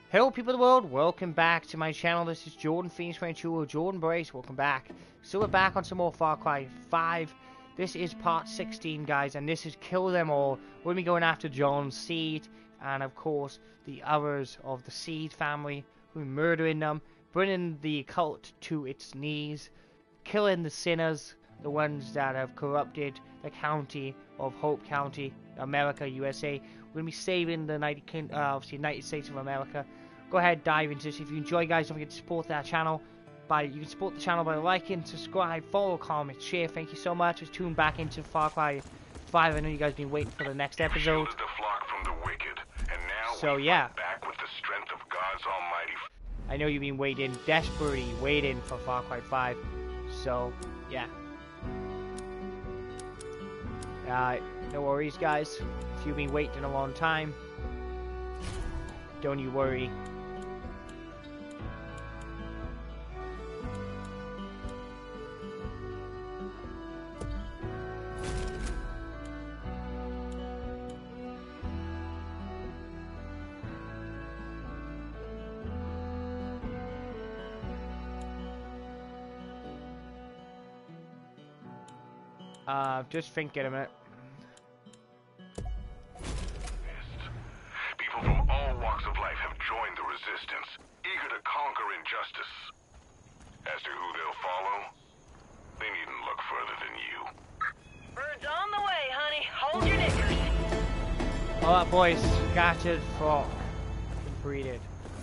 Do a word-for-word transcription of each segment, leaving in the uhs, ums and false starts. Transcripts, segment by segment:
Hello people of the world, welcome back to my channel. This is Jordan Phoenix twenty-two or Jordan Brace, welcome back. So we're back on some more Far Cry five. This is part sixteen, guys, and this is Kill Them All. We're going to be going after John Seed, and of course, the others of the Seed family, who are murdering them, bringing the cult to its knees, killing the sinners, the ones that have corrupted the county of Hope County, America, U S A. We're going to be saving the United, King, uh, obviously United States of America. Go ahead, dive into this. If you enjoy, guys, don't forget to support that channel. By You can support the channel by liking, subscribe, follow, comment, share. Thank you so much. Let's tune back into Far Cry five. I know you guys have been waiting for the next episode. The flock from the wicked, and now so, we yeah. fight back with the strength of God's almighty. I know you've been waiting, desperately waiting for Far Cry five. So, yeah. Uh, no worries, guys. If you've been waiting a long time, don't you worry. Uh, just thinking a minute. People from all walks of life have joined the resistance, eager to conquer injustice. As to who they'll follow, they needn't look further than you. Birds on the way, honey. Hold your knickers. Alright, boys. Scattered frog. Completed.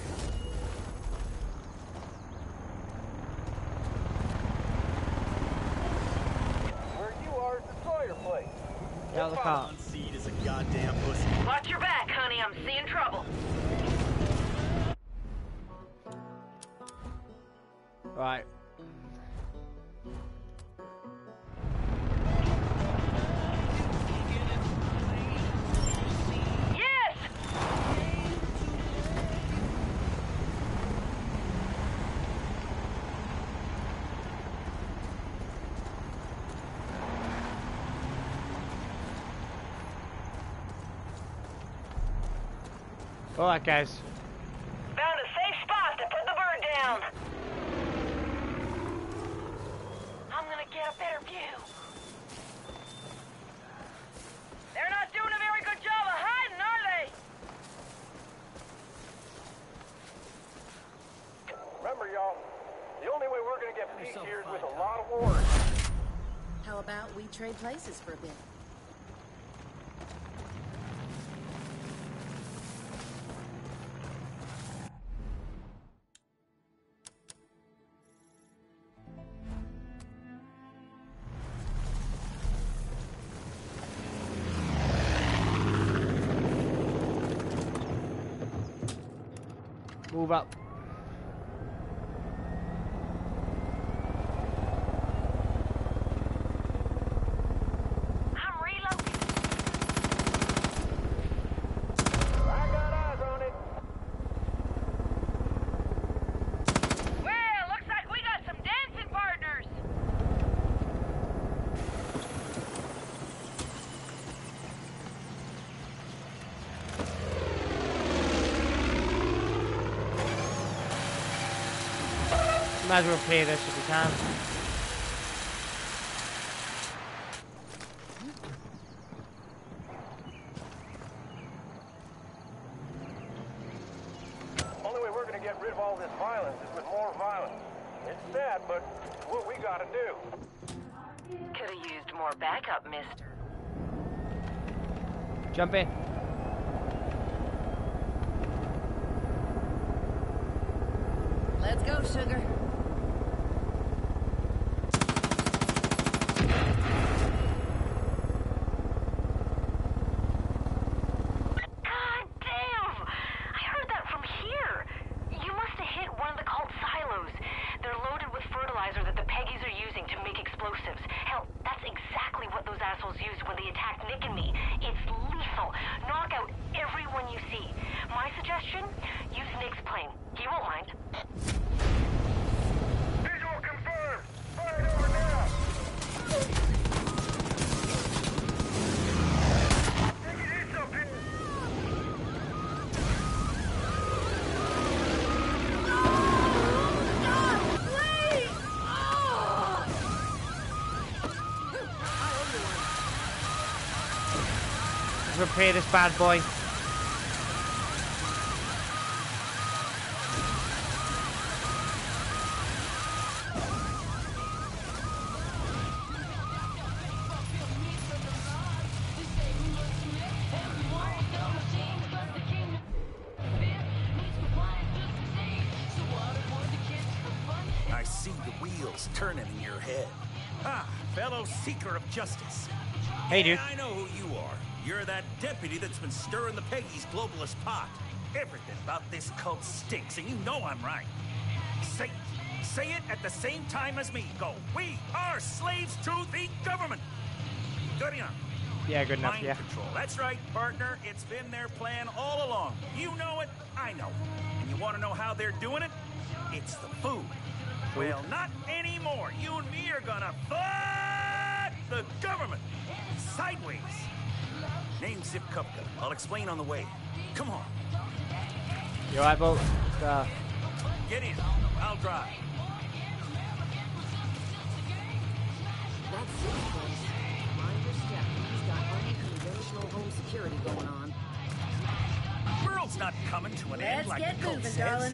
Out the car. Seed is a goddamn pussy. Watch your back, honey. I'm seeing trouble. Right. Yes! Alright, guys. Found a safe spot to put the bird down. I'm gonna get a better view. They're not doing a very good job of hiding, are they? Remember, y'all, the only way we're gonna get peace here is with a lot of wars. How about we trade places for a bit? Move up. I'm reloading. I got eyes on it. Well, looks like we got some dancing partners. Might as well play this if we can. Only way we're gonna get rid of all this violence is with more violence. It's sad, but it's what we gotta do. Could have used more backup, mister. Jump in. Let's go, sugar. God damn! I heard that from here. You must have hit one of the cult silos. They're loaded with fertilizer that the Peggies are using to make explosives. Hell, that's exactly what those assholes used when they attacked Nick and me. It's lethal. Knock out everyone you see. My suggestion? Use Nick's plane. He won't mind. Let's repair this bad boy. I see the wheels turning in your head. Ah, fellow seeker of justice. Hey, dude. Yeah, I know who you are. You're that deputy that's been stirring the Peggy's globalist pot. Everything about this cult stinks, and you know I'm right. Say, say it at the same time as me. Go, we are slaves to the government. Good enough. Yeah, good enough, Mind yeah. control. That's right, partner. It's been their plan all along. You know it, I know. And you want to know how they're doing it? It's the food. Well, not anymore. You and me are gonna fuck the government. Sideways. Name Zip Kupka. I'll explain on the way. Come on. You alright, Bo? Uh, Get in. I'll drive. That's it, boys. Mind your step. He's got unconventional home security going on. World's not coming to an end Let's like get the cult moving, says. darling.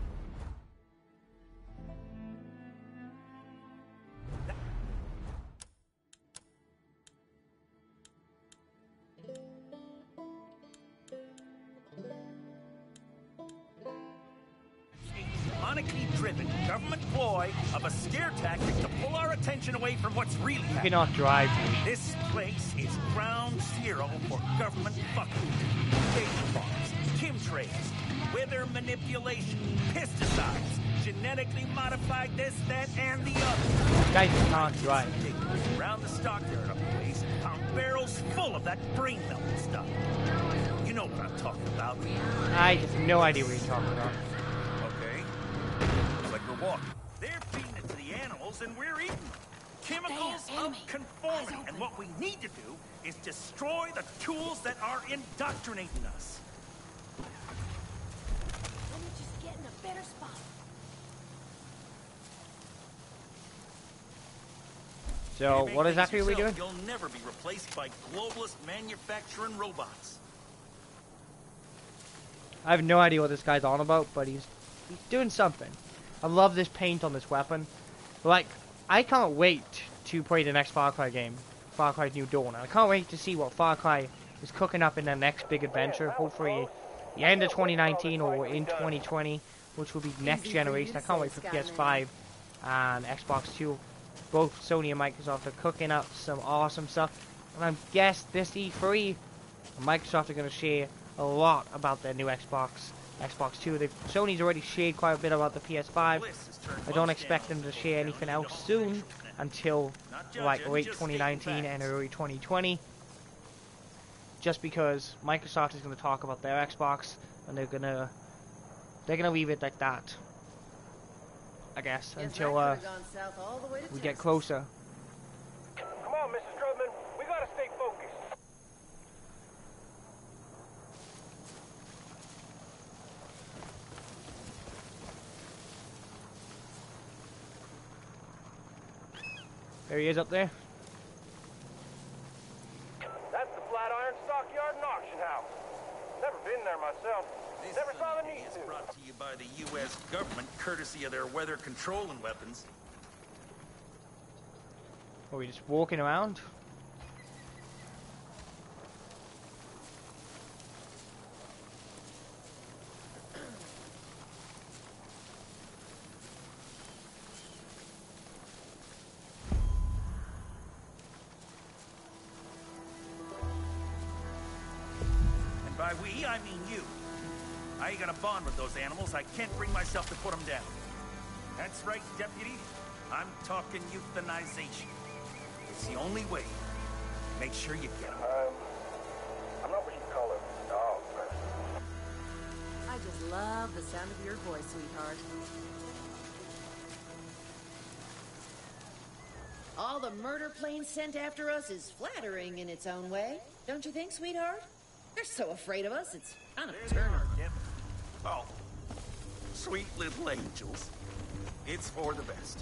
Demonically driven government ploy of a scare tactic to pull our attention away from what's really you happening. cannot drive. This place is ground zero for government fucking. Baby farms, chemtrails, weather manipulation, pesticides, genetically modified this, that, and the other. Guys, you can't drive. Around the stockyard of the place, found barrels full of that brain melting stuff. You know what I'm talking about. I have no idea what you're talking about. Okay. Looks like we're walking. They're feeding it to the animals and we're eating them. Chemicals There, of enemy. conformity. Eyes And open. what we need to do is destroy the tools that are indoctrinating us. Let me just get in a better spot. So, You make what things exactly are we doing? yourself, You'll never be replaced by globalist manufacturing robots. I have no idea what this guy's on about, but he's he's doing something. I love this paint on this weapon. Like, I can't wait to play the next Far Cry game, Far Cry New Dawn. I can't wait to see what Far Cry is cooking up in their next big adventure. Hopefully, the end of twenty nineteen or in twenty twenty, which will be next generation. I can't wait for P S five and Xbox Two. Both Sony and Microsoft are cooking up some awesome stuff. And I guess this E three, Microsoft are going to share a lot about their new Xbox, Xbox Two. They've, Sony's already shared quite a bit about the P S five. I don't expect them to share anything else soon until like late twenty nineteen and early twenty twenty. Just because Microsoft is going to talk about their Xbox and they're gonna they're gonna leave it like that, I guess, Guess until I uh, could've gone south all the way to we get Texas. closer. Come on, Missus Strutman. We gotta stay focused. There he is up there. That's the Flatiron Stockyard and Auction House. Never been there myself. Never saw the need It's to. brought to you by the U S government, courtesy of their weather controlling weapons. Are we just walking around? And by we, I mean you. I ain't gonna bond with those animals. I can't bring myself to put them down. That's right, deputy. I'm talking euthanization. It's the only way. Make sure you get them. Um, I'm not what you call a dog person. I just love the sound of your voice, sweetheart. All the murder planes sent after us is flattering in its own way. Don't you think, sweetheart? They're so afraid of us, it's kind of a turn on. Oh, sweet little angels. It's for the best.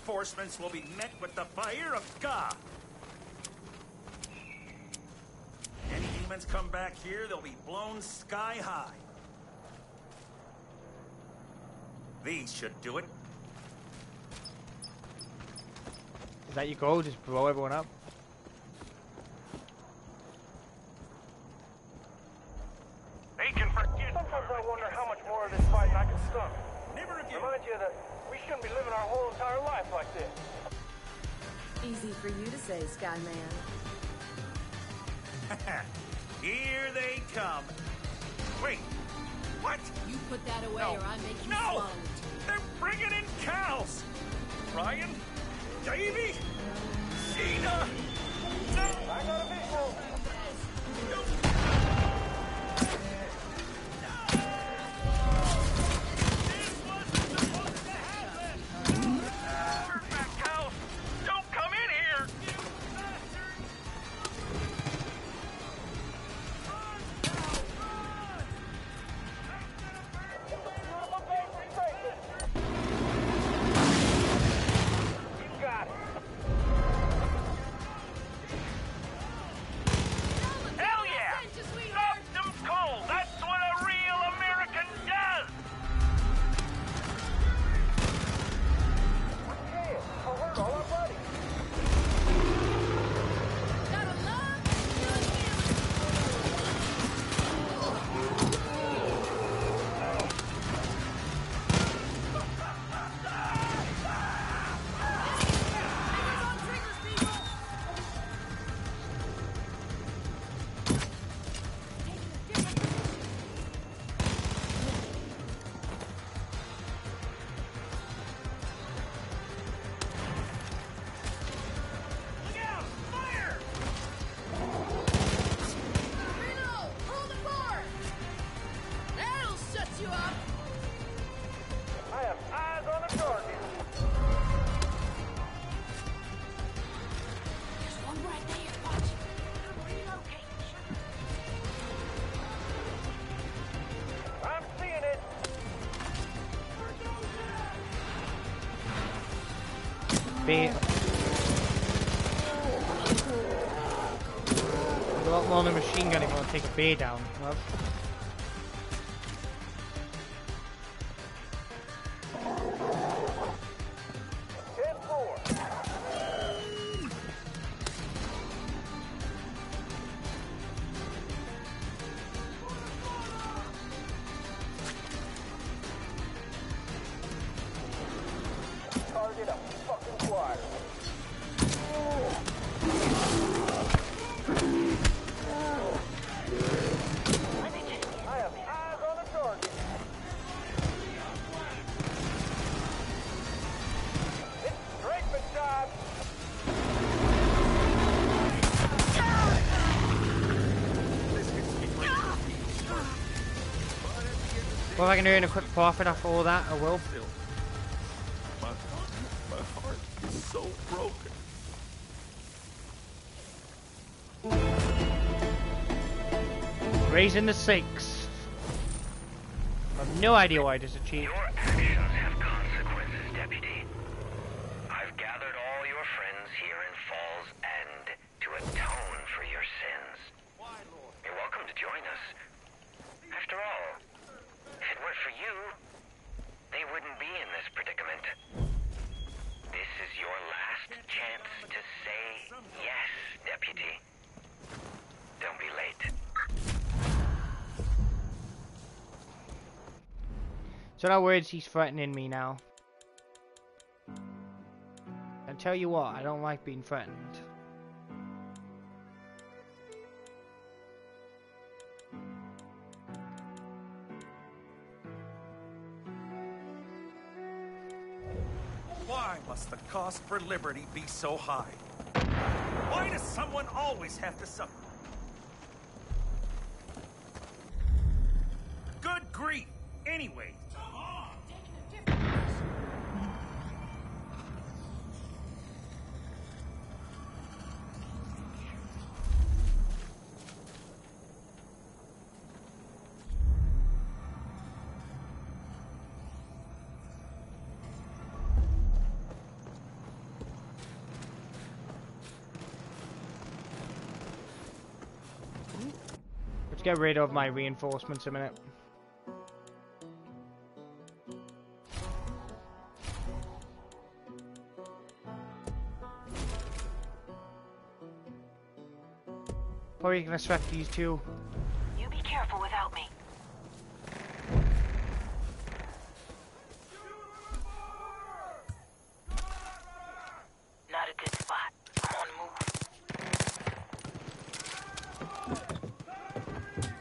reinforcements will be met with the fire of God. Any demons come back here, they'll be blown sky high. These should do it. Is that your goal? Just blow everyone up? Agent, forget. Sometimes I wonder how much more of this fighting I can stomach. Never again. Remind you that we shouldn't be living our whole entire life like this. Easy for you to say, Skyman. Here they come. Wait, what? You put that away No. or I make you No! swallow it. They're bringing in cows! Ryan? Davey? Sheena? No! I got a visual. This wasn't supposed to happen! Turn back, cows! Don't come in here! You bastard! You got it. Hell yeah! Drop them coal! That's what a real American does! Yeah, I heard all our buddies. Gotta love good feeling. Fingers on triggers, people. Taking a different Look out! Fire! Reno, hold the fort. That'll shut you up. I have eyes on the target. There's one right there. Watch. Relocate. I'm seeing it. Be a lot more than a machine gun if you want to take a bear down. Well, ten four. Target up. Fucking quiet. I have eyes on the target. It's strafing time. what if I can earn a quick profit after all that? I will. My, my heart is so broken. Raising the stakes. I have no idea why this achieved. Your actions have consequences, Deputy. I've gathered all your friends here in Falls End to atone for your sins. You're welcome to join us. After all, if it weren't for you, they wouldn't be in this predicament. This is your last chance to say yes, Deputy. Don't be late. So in other words, he's threatening me now. And tell you what, I don't like being threatened. Why must the cost for liberty be so high? Why does someone always have to suffer? Good grief! Anyway, So, 'cause I don't like being threatened. Why must the cost for liberty be so high? Why does someone always have to suffer? Good grief! Anyway. get rid of my reinforcements a minute. Probably gonna extract these two. You be careful without me. Not a good spot. I'm on the move.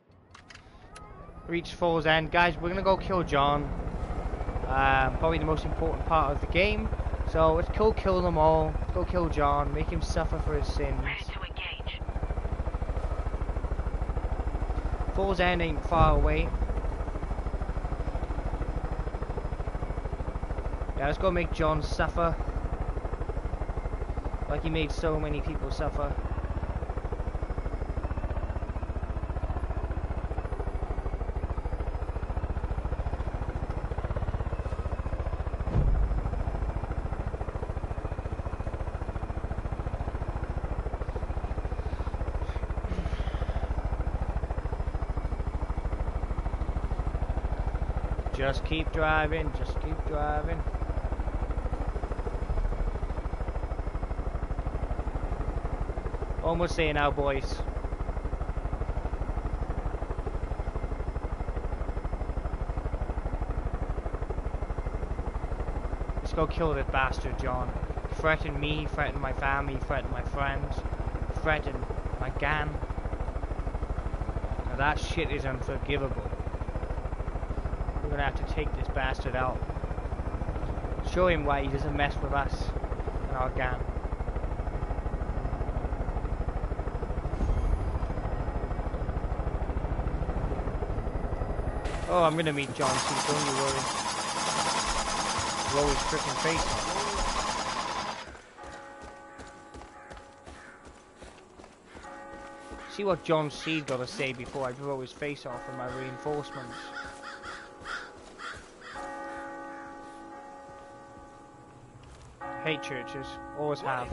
Reach Fall's End. Guys, we're gonna go kill John. Um, probably the most important part of the game. So let's go kill them all. Go kill John. Make him suffer for his sins. Ready to engage. Fall's End ain't far away. Yeah, let's go make John suffer. Like he made so many people suffer. Just keep driving, just keep driving. Almost there now, boys. Let's go kill that bastard, John. Threaten me, threaten my family, threaten my friends, threaten my gang. Now that shit is unforgivable. We're gonna have to take this bastard out. Show him why he doesn't mess with us and our gang. Oh, I'm gonna meet John too, don't you worry. Blow his freaking face off. See what John Seed got to say before I blow his face off with my reinforcements. Hate churches, always have.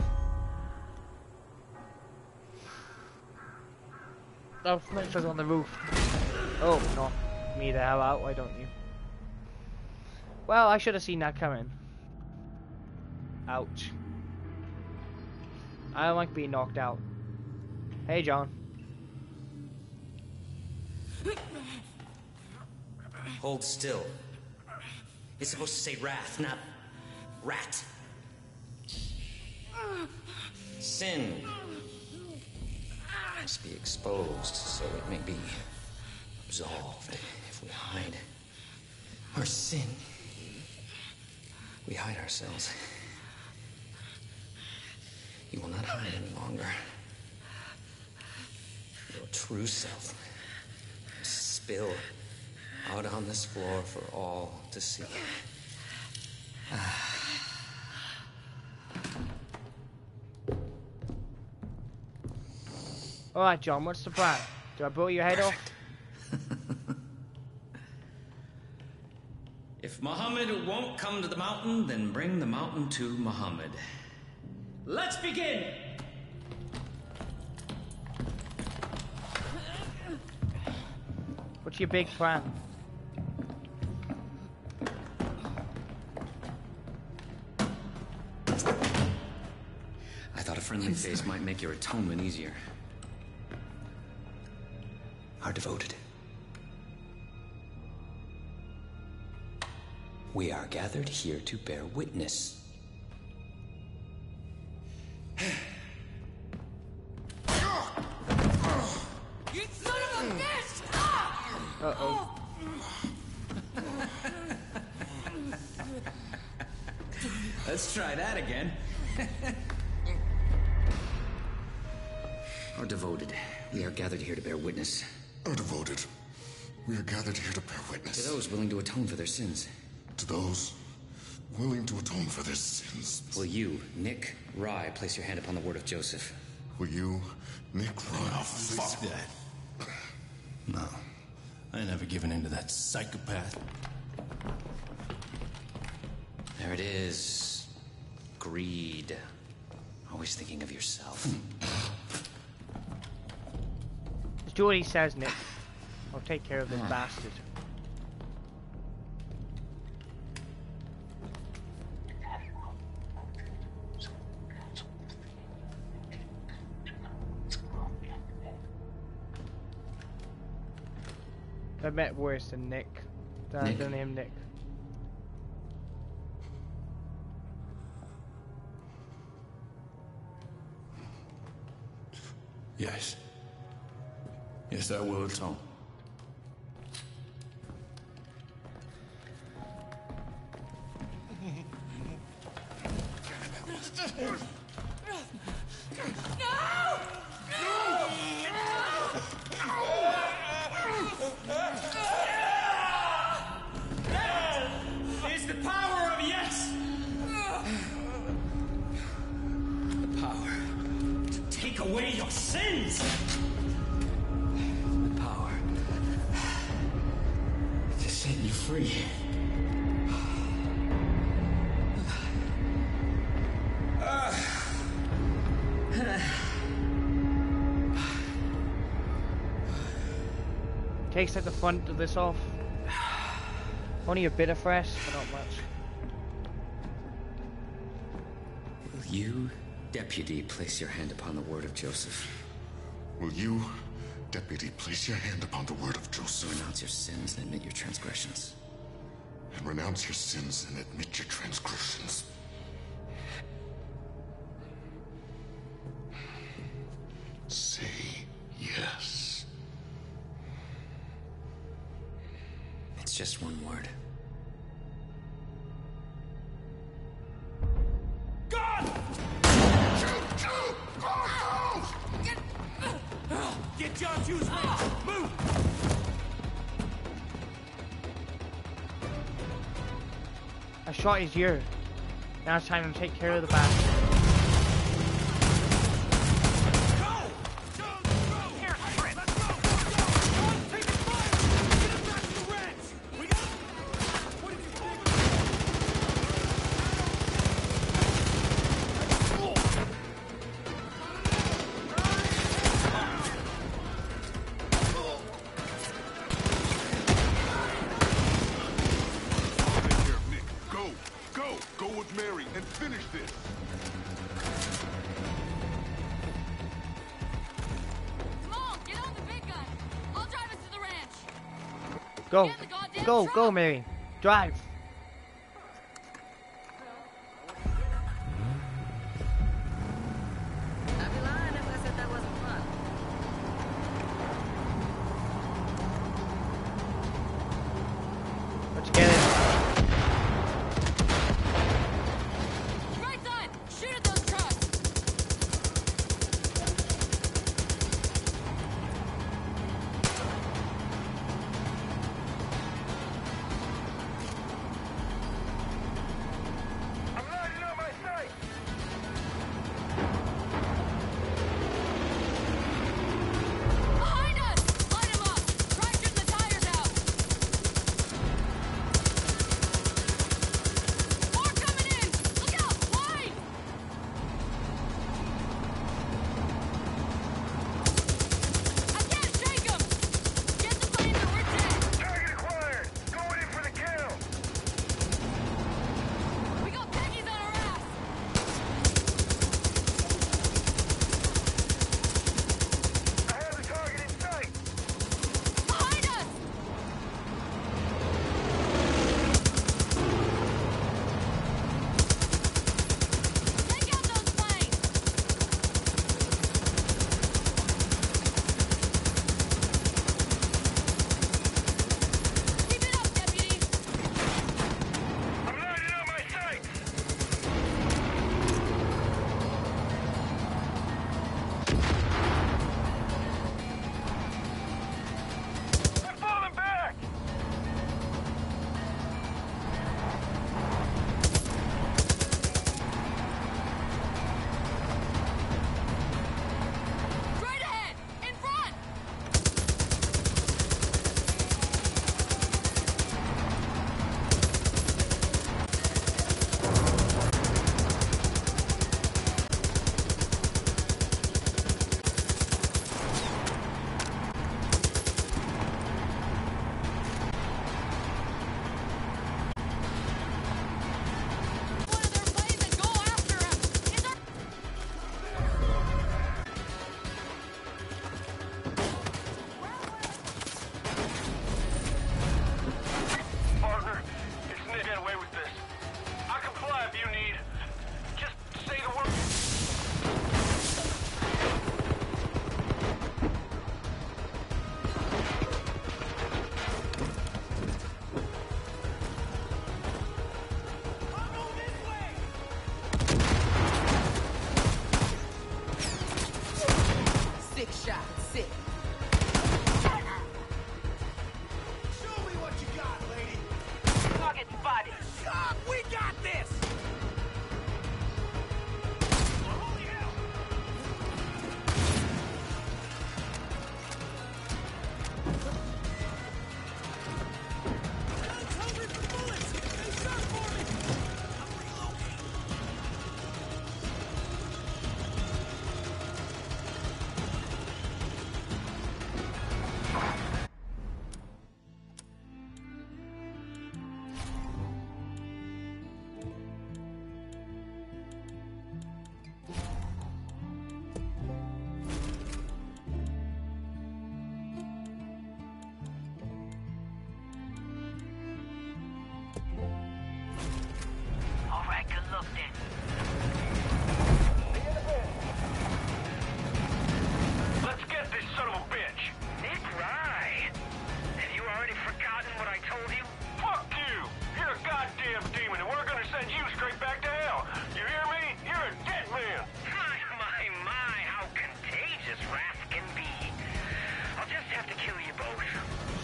Oh, snipers on the roof. Oh, no. Me the hell out, why don't you? Well, I should have seen that coming. Ouch. I don't like being knocked out. Hey, John. Hold still. It's supposed to say wrath, not rat. Sin must be exposed so it may be absolved. If we hide our sin, we hide ourselves. You will not hide any longer. Your true self spill out on this floor for all to see. Ah. Alright, John, what's the plan? Do I blow your head off? If Muhammad won't come to the mountain, then bring the mountain to Muhammad. Let's begin! What's your big plan? I thought a friendly face might make your atonement easier. Our devoted. We are gathered here to bear witness. You son of a bitch! Uh-oh. Let's try that again. Our devoted. We are gathered here to bear witness. Our devoted. We are gathered here to bear witness. To those willing to atone for their sins. To those willing to atone for their sins. Will you, Nick Rye, place your hand upon the word of Joseph? Will you, Nick Rye? Oh, fuck that. No. I ain't never given in to that psychopath. There it is. Greed. Always thinking of yourself. do what he says, Nick. I'll take care of this bastard. I bet worse than Nick. Than, Nick? than him, Nick. Yes. Yes, I will atone. It's the power of yes! The power to take away your sins! The power to set you free. Takes like the front of this off. Only a bit of fresh, but not much. Will you, Deputy, place your hand upon the word of Joseph? Will you, Deputy, place your hand upon the word of Joseph? Renounce your sins and admit your transgressions. And renounce your sins and admit your transgressions. Say yes. It's just one word. Get John Hughes ready. Move! I shot his ear. Now it's time to take care of the bastard. Go, go, go, Mary. Drive. I'd be lying if I said that wasn't fun. Let's get it. Right side! Shoot at those trucks!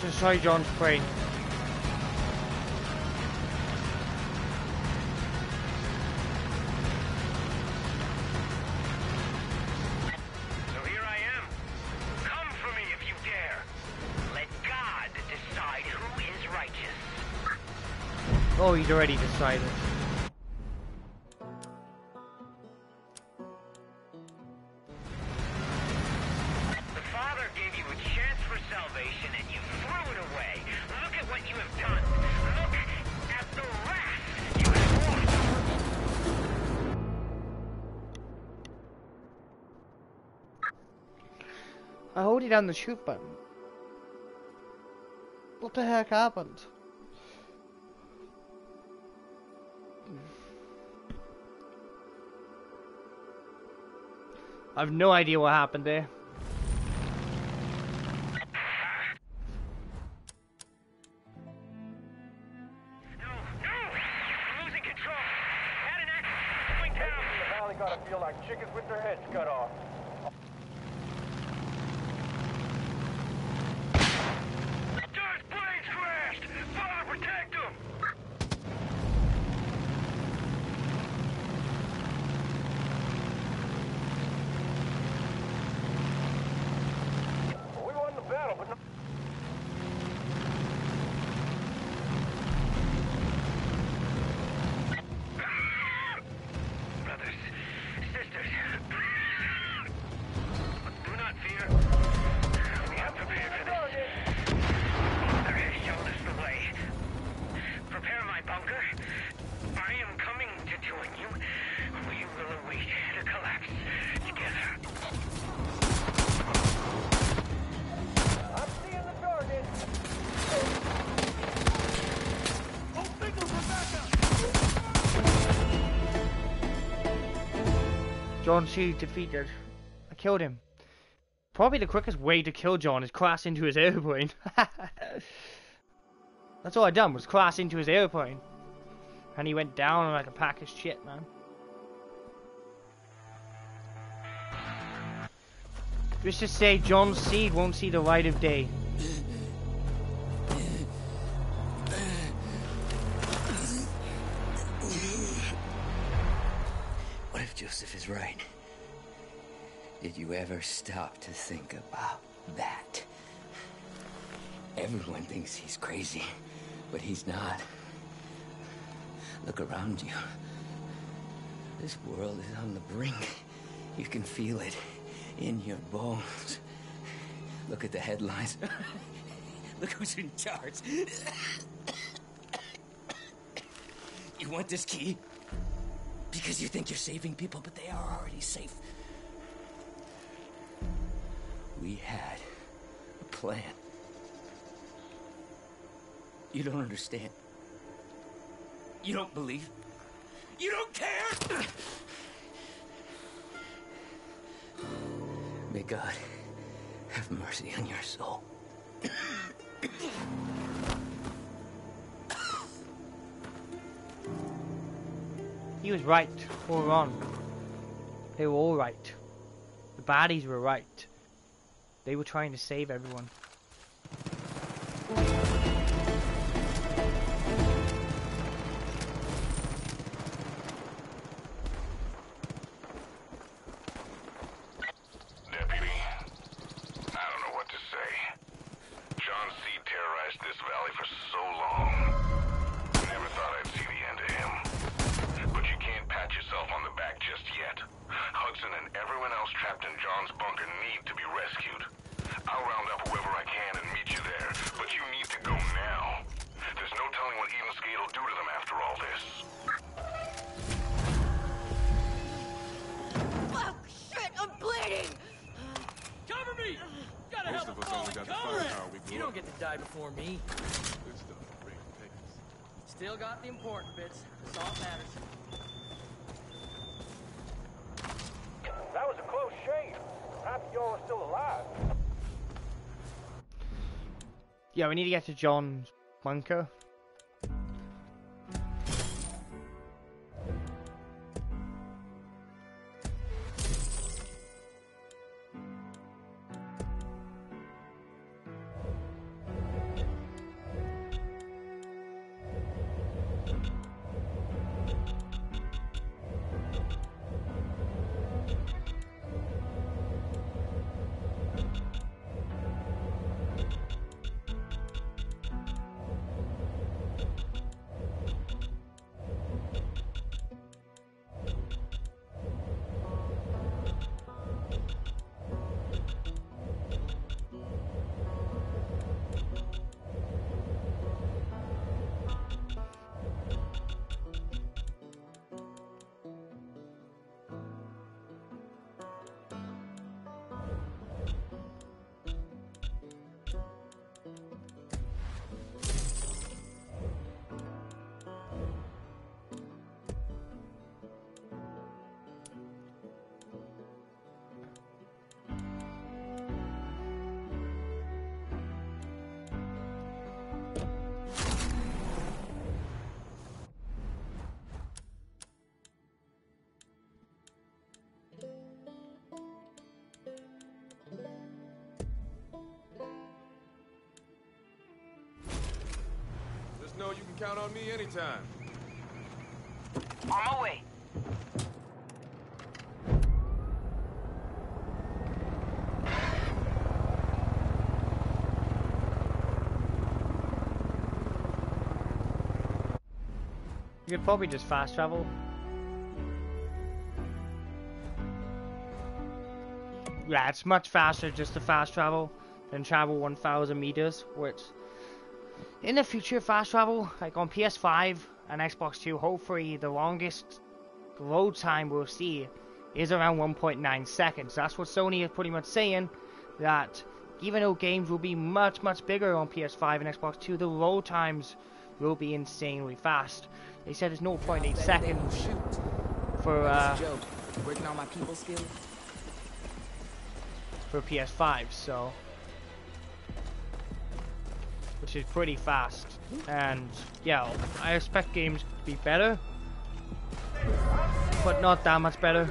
Destroy John's brain. So here I am. Come for me if you dare. Let God decide who is righteous. Oh, he's already decided. The Father gave you a chance for salvation and you threw it away. Look at what you have done. Look at the wrath you have wrought. I hold it down the shoot button. What the heck happened? I have no idea what happened there. No, no! I'm losing control. Had an accident going down. The valley gotta feel like chickens with their heads cut off. John's plane's crashed! Father, protect him! We won the battle, but no. Brothers, sisters, do not fear. We have prepared for this. Father has shown us the way. Prepare my bunker. I am coming to join you. We will await the collapse together. I'm seeing the target. Oh, signal for backup. John C. defeated. I killed him. Probably the quickest way to kill John is crash into his airplane. That's all I done was crash into his airplane. And he went down like a pack of shit, man. Let's just say John's seed won't see the light of day. What if Joseph is right? Did you ever stop to think about that? Everyone thinks he's crazy, but he's not. Look around you. This world is on the brink. You can feel it in your bones. Look at the headlines. Look who's in charge. You want this key? Because you think you're saving people, but they are already safe. We had a plan. You don't understand. You don't believe. You don't care. May God have mercy on your soul. He was right all wrong. They were all right. The baddies were right. They were trying to save everyone. Deputy, I don't know what to say. John C. terrorized this valley for so long. Never thought I'd see the end of him. But you can't pat yourself on the back just yet. Hudson and everyone else trapped in John's bunker need to be rescued. I'll round up whoever I can and meet you there, but you need to go now. There's no telling what Eden Skate will do to them after all this. Fuck! Shit! I'm bleeding! Cover me! Gotta Most have of a us only falling got the comrade! firepower we grew You don't up get to die before me. Good stuff. Great pickings. Still got the important bits. That's all that matters. That was a close shave. Happy y'all are still alive. Yeah, we need to get to John's bunker. Just know you can count on me anytime. On my way. You could probably just fast travel. Yeah, it's much faster just to fast travel than travel one thousand meters, which in the future fast travel, like on P S five and Xbox Two, hopefully the longest load time we'll see is around one point nine seconds. That's what Sony is pretty much saying, that even though games will be much, much bigger on P S five and Xbox Two, the load times will be insanely fast. They said it's zero point eight seconds for uh, working on my people skills for P S five, so which is pretty fast. And yeah, I expect games to be better, but not that much better.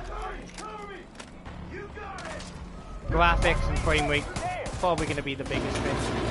Graphics and frame rate probably going to be the biggest thing.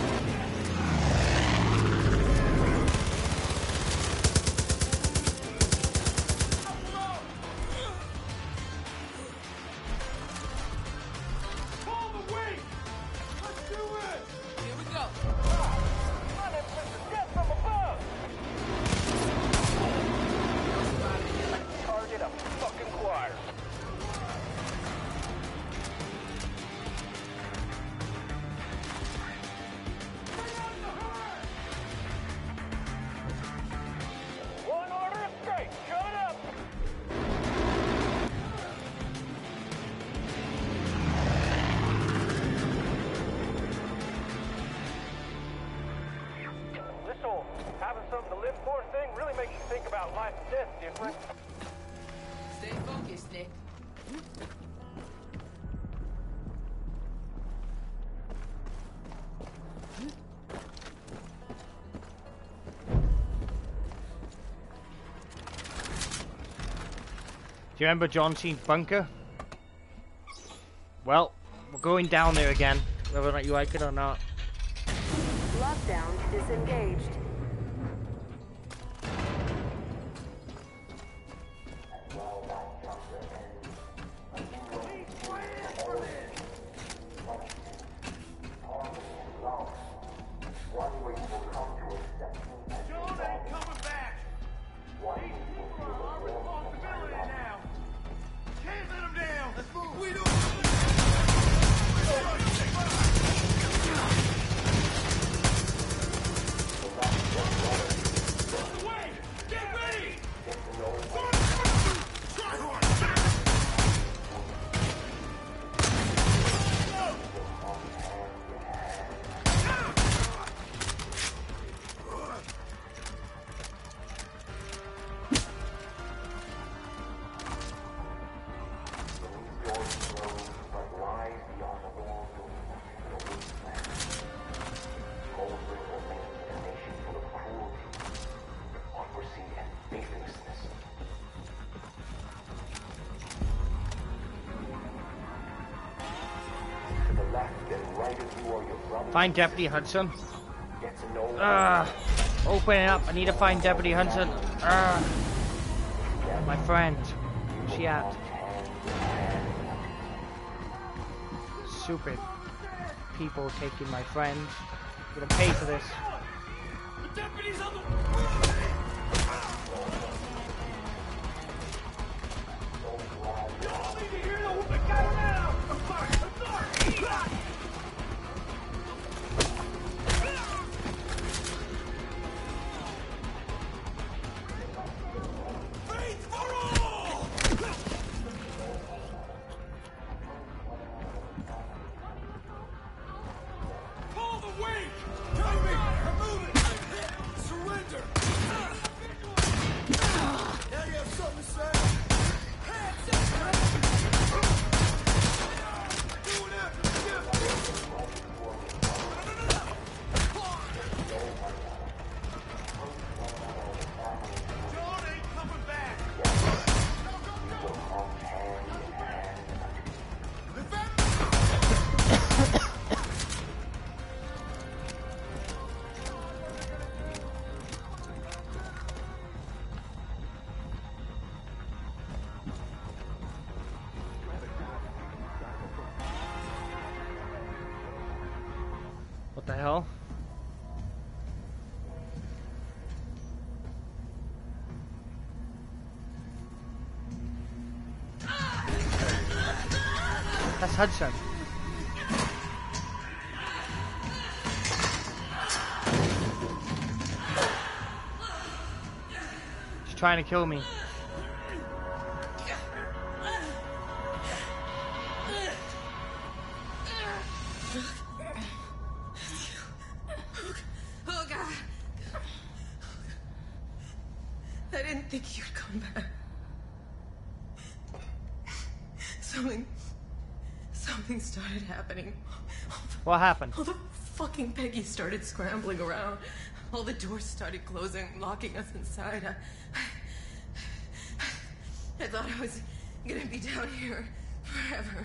Do you remember John Cena's bunker? Well, we're going down there again, whether or not you like it or not. Lockdown disengaged. Find Deputy Hudson. Ah, open it up. I need to find Deputy Hudson. Ah, my friend. Where's she at? Stupid people taking my friend. I'm gonna pay for this. The deputy's on the... Y'all need to hear the... I got him now! I'm sorry, I'm sorry! Surrender! hell? That's Hudson. She's trying to kill me. Oh God. I didn't think you'd come back. Something... Something started happening. What happened? All the fucking Peggy started scrambling around. All the doors started closing, locking us inside. I, I thought I was gonna be down here forever.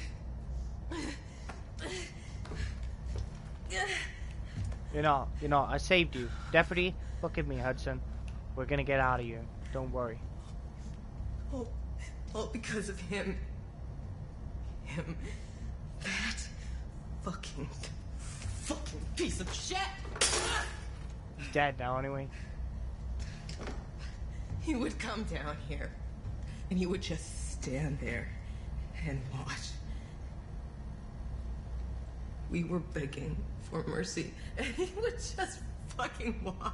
You're not. You're not. I saved you. Deputy, look at me, Hudson. We're gonna get out of here. Don't worry. All, all because of him. Him. That fucking, fucking piece of shit! He's dead now, anyway. He would come down here, and he would just stand there and watch. We were begging for mercy, and he would just fucking watch.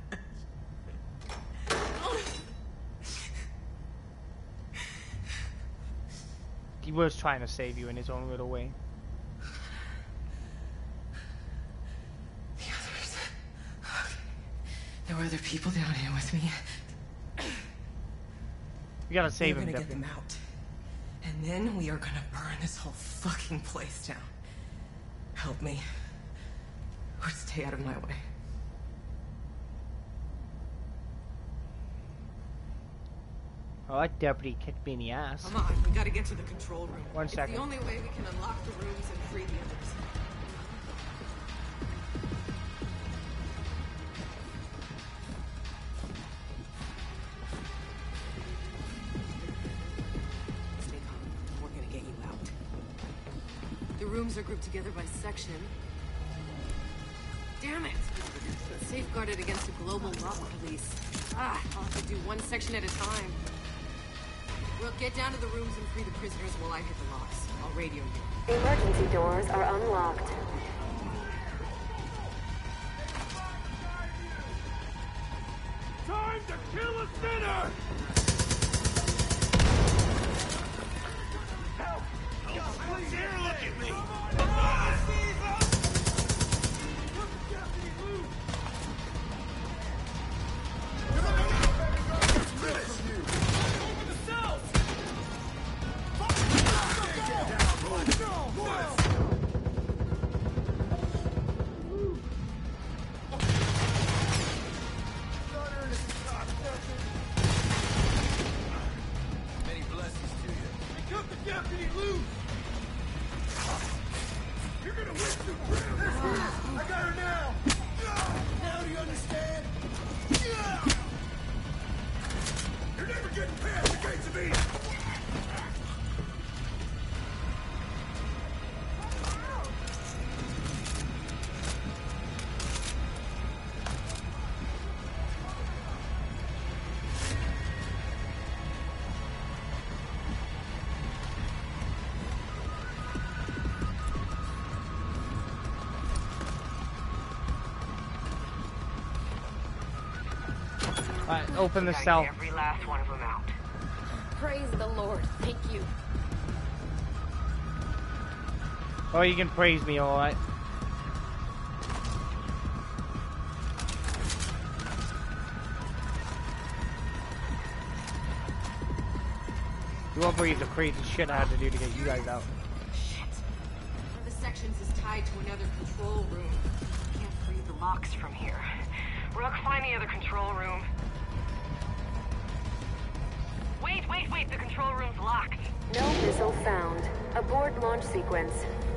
He was trying to save you in his own little way. The others. Okay. There were other people down here with me. We gotta save We're him, gonna get Deputy. them out. And then we are gonna burn this whole fucking place down. Help me. Or stay out of my way. Alright, Deputy, kicked me in the ass. Come on, we gotta get to the control room. One it's second. the only way we can unlock the rooms and free the others. Stay calm. We're gonna get you out. The rooms are grouped together by section. Damn it! It's safeguarded against a global mob police. Ah, I'll have to do one section at a time. We'll get down to the rooms and free the prisoners while I hit the locks. I'll radio you. Emergency doors are unlocked. Time to kill a sinner! Help! Help, please! Here, look at me! Many blessings to you. Cut the deputy loose! You're gonna whip the ground! I got her now! Now do you understand? You're never getting past the gates of Eden! Alright, open the cell. Every last one of them out. Praise the Lord. Thank you. Oh, you can praise me, alright. You won't believe the crazy shit I had to do to get you guys out. Shit. One of the sections is tied to another control room. Can't free the locks from here. Rook, find the other control room. Wait, wait, wait, the control room's locked. No missile found. Abort launch sequence.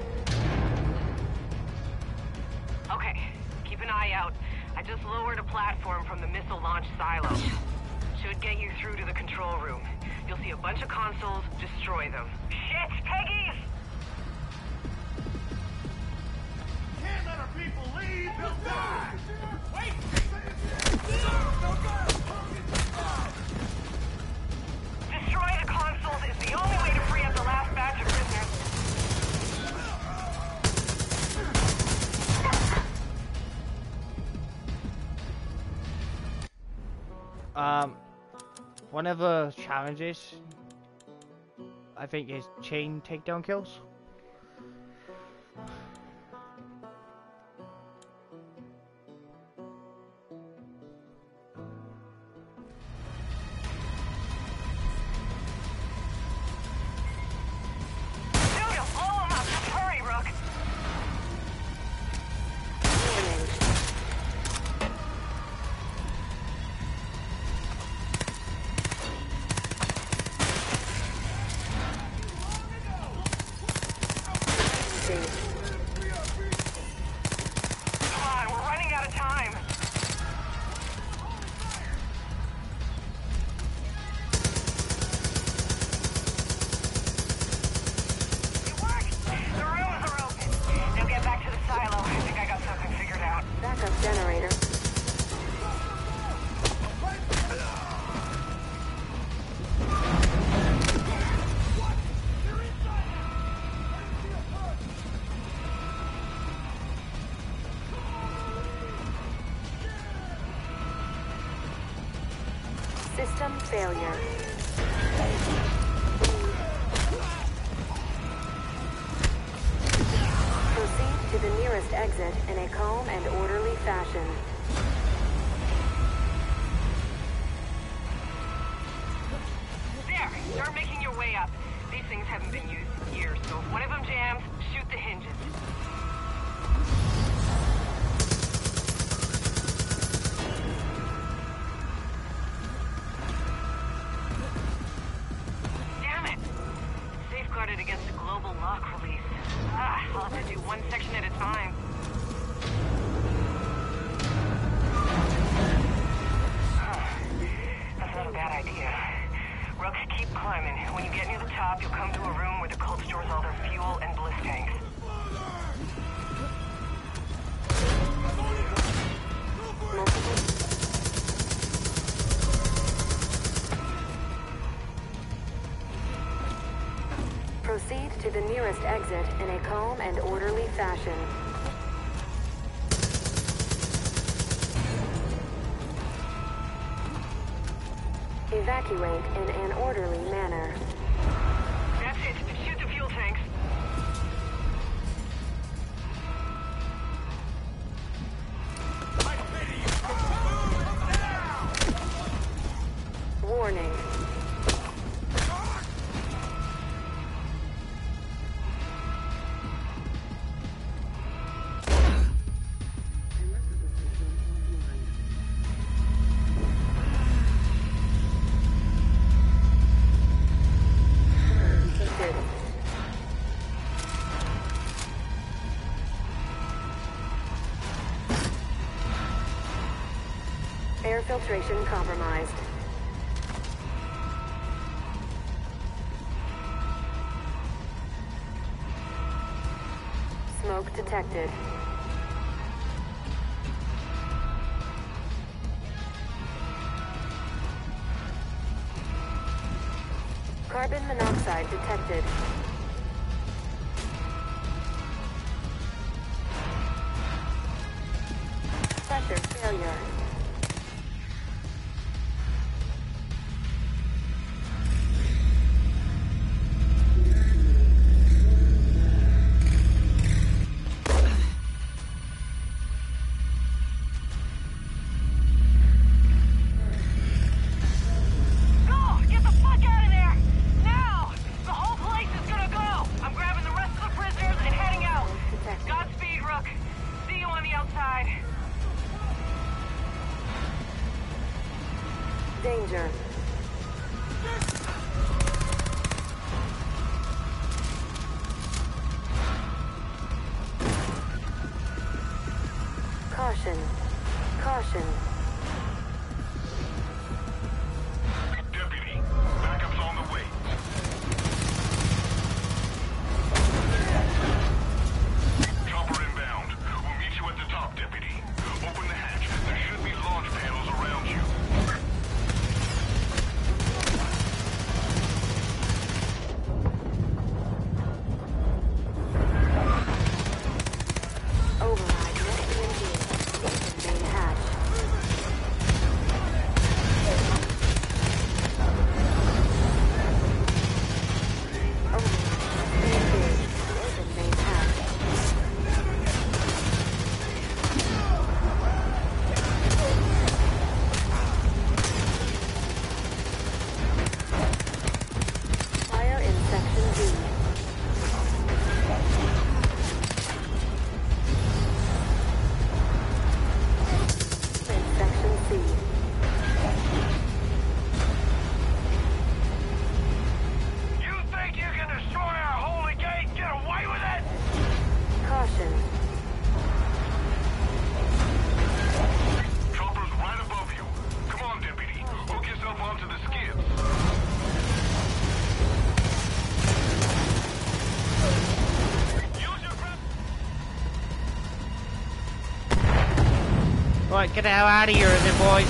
Okay, keep an eye out. I just lowered a platform from the missile launch silo. Should get you through to the control room. You'll see a bunch of consoles, destroy them. Shit, Peggy's! Can't let her people leave, they'll die! Wait! Destroy the consoles is the only way to free up the last batch of prisoners. Um, one of the challenges, I think, is chain takedown kills. System failure. Proceed to the nearest exit in a calm and orderly fashion. There! Start making your way up. These things haven't been used in years, so if one of them jams, shoot the hinges. Against a global lock release. Ah, I'll have to do one section at a time. Ah, that's not a bad idea. Rook, keep climbing. When you get near the top, you'll come to a room where the cult stores all their fuel and bliss tanks. Proceed to the nearest exit in a calm and orderly fashion. Evacuate in an orderly manner. That's it. Shoot the fuel tanks. Warning. Air filtration compromised. Smoke detected. Carbon monoxide detected. Pressure failure. Danger. Caution. Caution. Deputy, backup's on the way. Chopper inbound. We'll meet you at Alright, get the hell out of here, then, boys.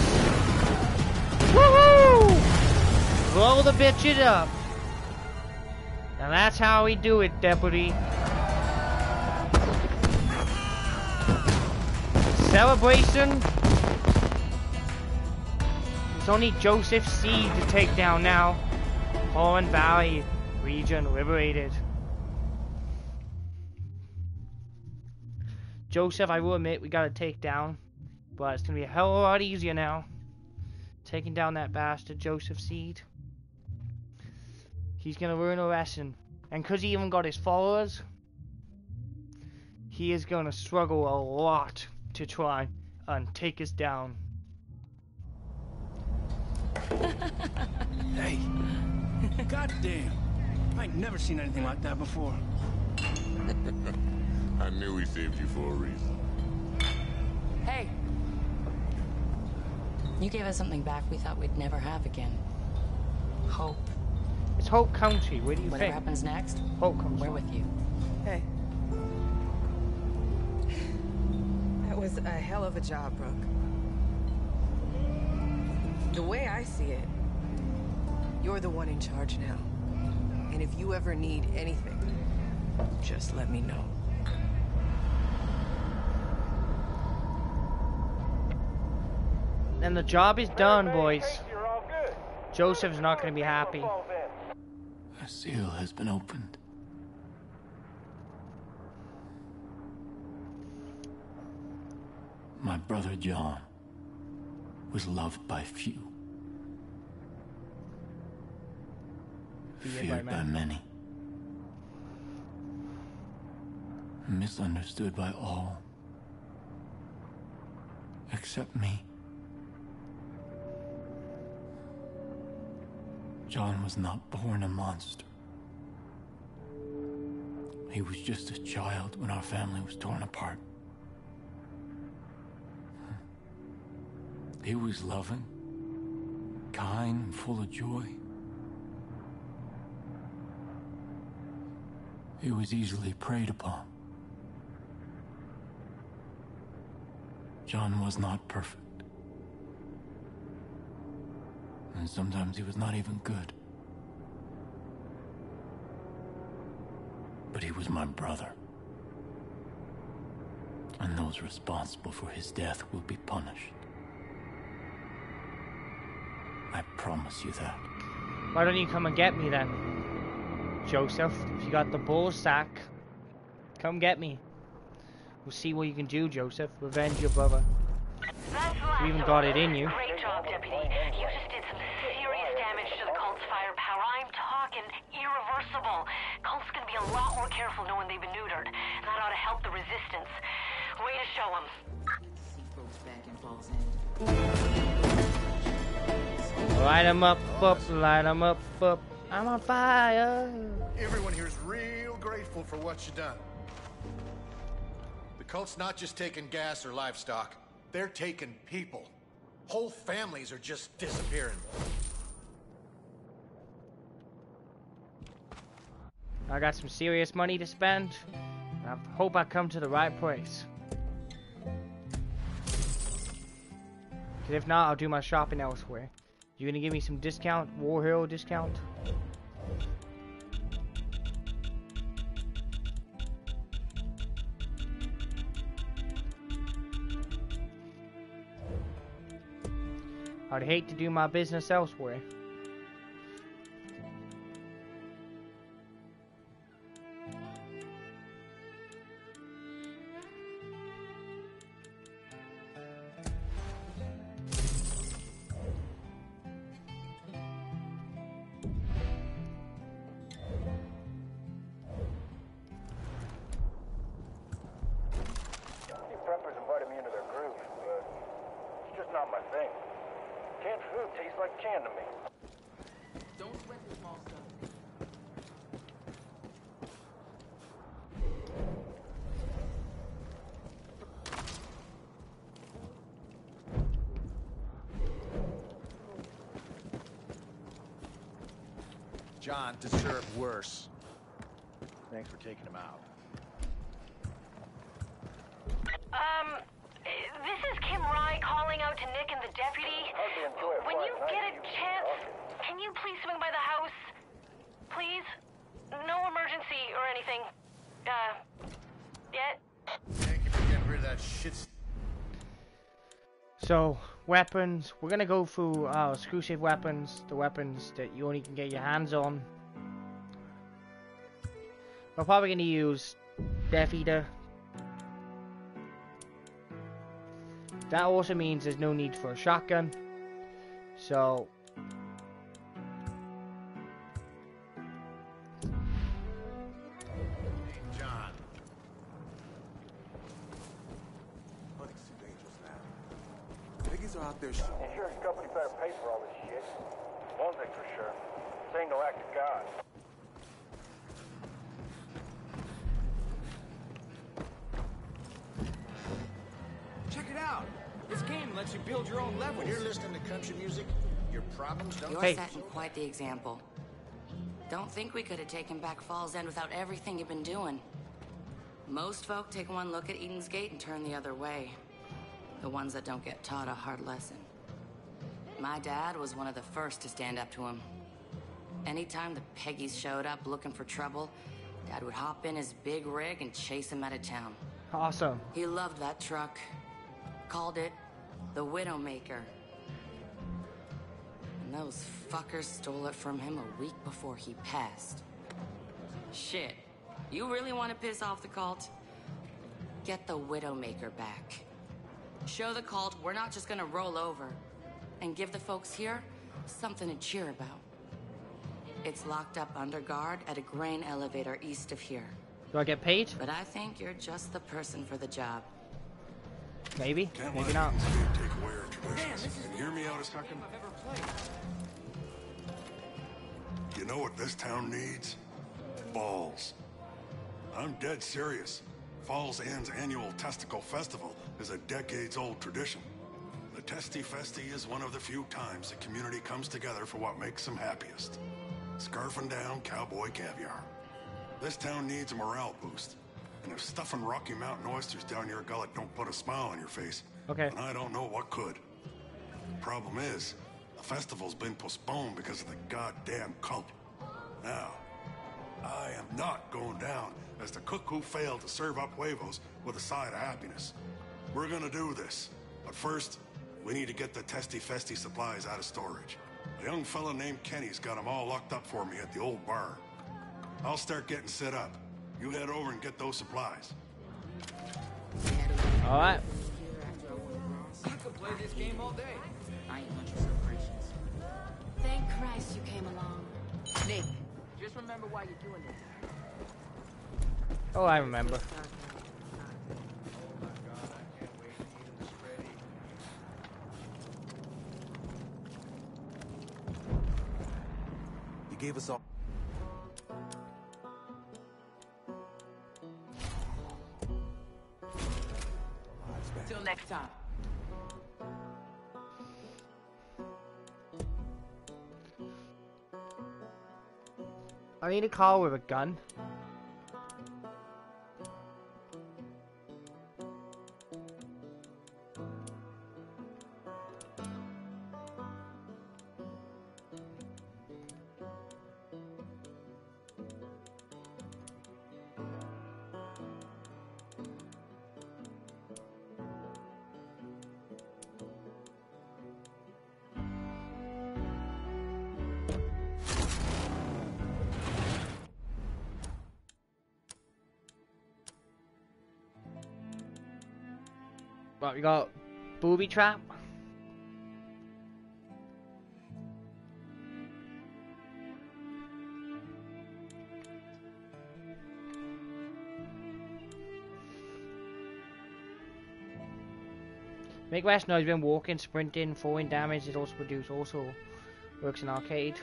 Woohoo! Blow the bitches up. Now that's how we do it, Deputy. Celebration. It's only Joseph Seed to take down now. Horn Valley region liberated. Joseph, I will admit, we gotta take down. But it's gonna be a hell of a lot easier now. Taking down that bastard Joseph Seed. He's gonna learn a lesson. And because he even got his followers, he is gonna struggle a lot to try and take us down. Hey. Goddamn. I ain't never seen anything like that before. I knew he saved you for a reason. Hey. You gave us something back we thought we'd never have again. Hope. It's Hope County. Where do you Whatever think? happens next, Hope County. we're with you. Hey. That was a hell of a job, Brooke. The way I see it, you're the one in charge now. And if you ever need anything, just let me know. And the job is done, boys. Joseph's not going to be happy. A seal has been opened. My brother John was loved by few, feared by many, misunderstood by all, except me. John was not born a monster. He was just a child when our family was torn apart. He was loving, kind, and full of joy. He was easily preyed upon. John was not perfect. And sometimes he was not even good. But he was my brother. And those responsible for his death will be punished. I promise you that. Why don't you come and get me then, Joseph? If you got the bull sack, come get me. We'll see what you can do, Joseph. Revenge your brother. You even got it in you. Great job, Deputy. You just did some serious damage to the cult's firepower. I'm talking irreversible. Cult's gonna be a lot more careful knowing they've been neutered. That ought to help the resistance. Way to show them. See folks back in Falls End. Light 'em up, up, light 'em up, up. I'm on fire. Everyone here is real grateful for what you done. The cult's not just taking gas or livestock. They're taking people. Whole families are just disappearing. I got some serious money to spend. I hope I come to the right place. Cause if not, I'll do my shopping elsewhere. You gonna give me some discount? War Hero discount? I'd hate to do my business elsewhere. Preppers invited me into their group, but it's just not my thing. Canned food tastes like can to me. Don't sweat the small stuff. John deserved worse. Thanks for taking him out. Um, this is Kim Ry calling out to Nick and the deputy. When you get a chance, can you please swing by the house? Please? No emergency or anything. Uh, yet? Thank you for getting rid of that shit. So, weapons. We're gonna go through our exclusive weapons, the weapons that you only can get your hands on. We're probably gonna use Death Eater. That also means there's no need for a shotgun. So, John. Hunting's too dangerous now. Piggies are out there shooting. Insurance company better pay for all this shit. One thing for sure. This ain't no act of God. Check it out. This game lets you build your own levels. When you're listening to country music, your problems don't... You're Hey. setting quite the example. Don't think we could have taken back Falls End without everything you've been doing. Most folk take one look at Eden's Gate and turn the other way. The ones that don't get taught a hard lesson. My dad was one of the first to stand up to him. Anytime the Peggies showed up looking for trouble, Dad would hop in his big rig and chase him out of town. awesome. He loved that truck. Called it the Widowmaker. And those fuckers stole it from him a week before he passed. Shit. You really want to piss off the cult? Get the Widowmaker back. Show the cult we're not just gonna roll over. And give the folks here something to cheer about. It's locked up under guard at a grain elevator east of here. Do I get paid? But I think you're just the person for the job. Maybe, Can't maybe let not. Eden's Gate take away our traditions. And hear me out a second. I've ever played. You know what this town needs? Falls. I'm dead serious. Falls End's annual Testicle Festival is a decades-old tradition. The Testy Festy is one of the few times the community comes together for what makes them happiest. Scarfing down cowboy caviar. This town needs a morale boost. And if stuffing Rocky Mountain oysters down your gullet don't put a smile on your face, Okay. then I don't know what could. The problem is, the festival's been postponed because of the goddamn cult. Now, I am not going down as the cook who failed to serve up huevos with a side of happiness. We're gonna do this, but first, we need to get the Testy Festy supplies out of storage. A young fella named Kenny's got them all locked up for me at the old bar. I'll start getting set up. You head over and get those supplies. Alright. I could play this game all day. I ain't much of celebrations. Thank Christ you came along. Nick, just remember why you're doing this. Oh, I remember. You gave us all. Till next time. I need a car with a gun. Right, we got booby trap. Make less noise when walking, sprinting, throwing damage is also produced. Also works in arcade.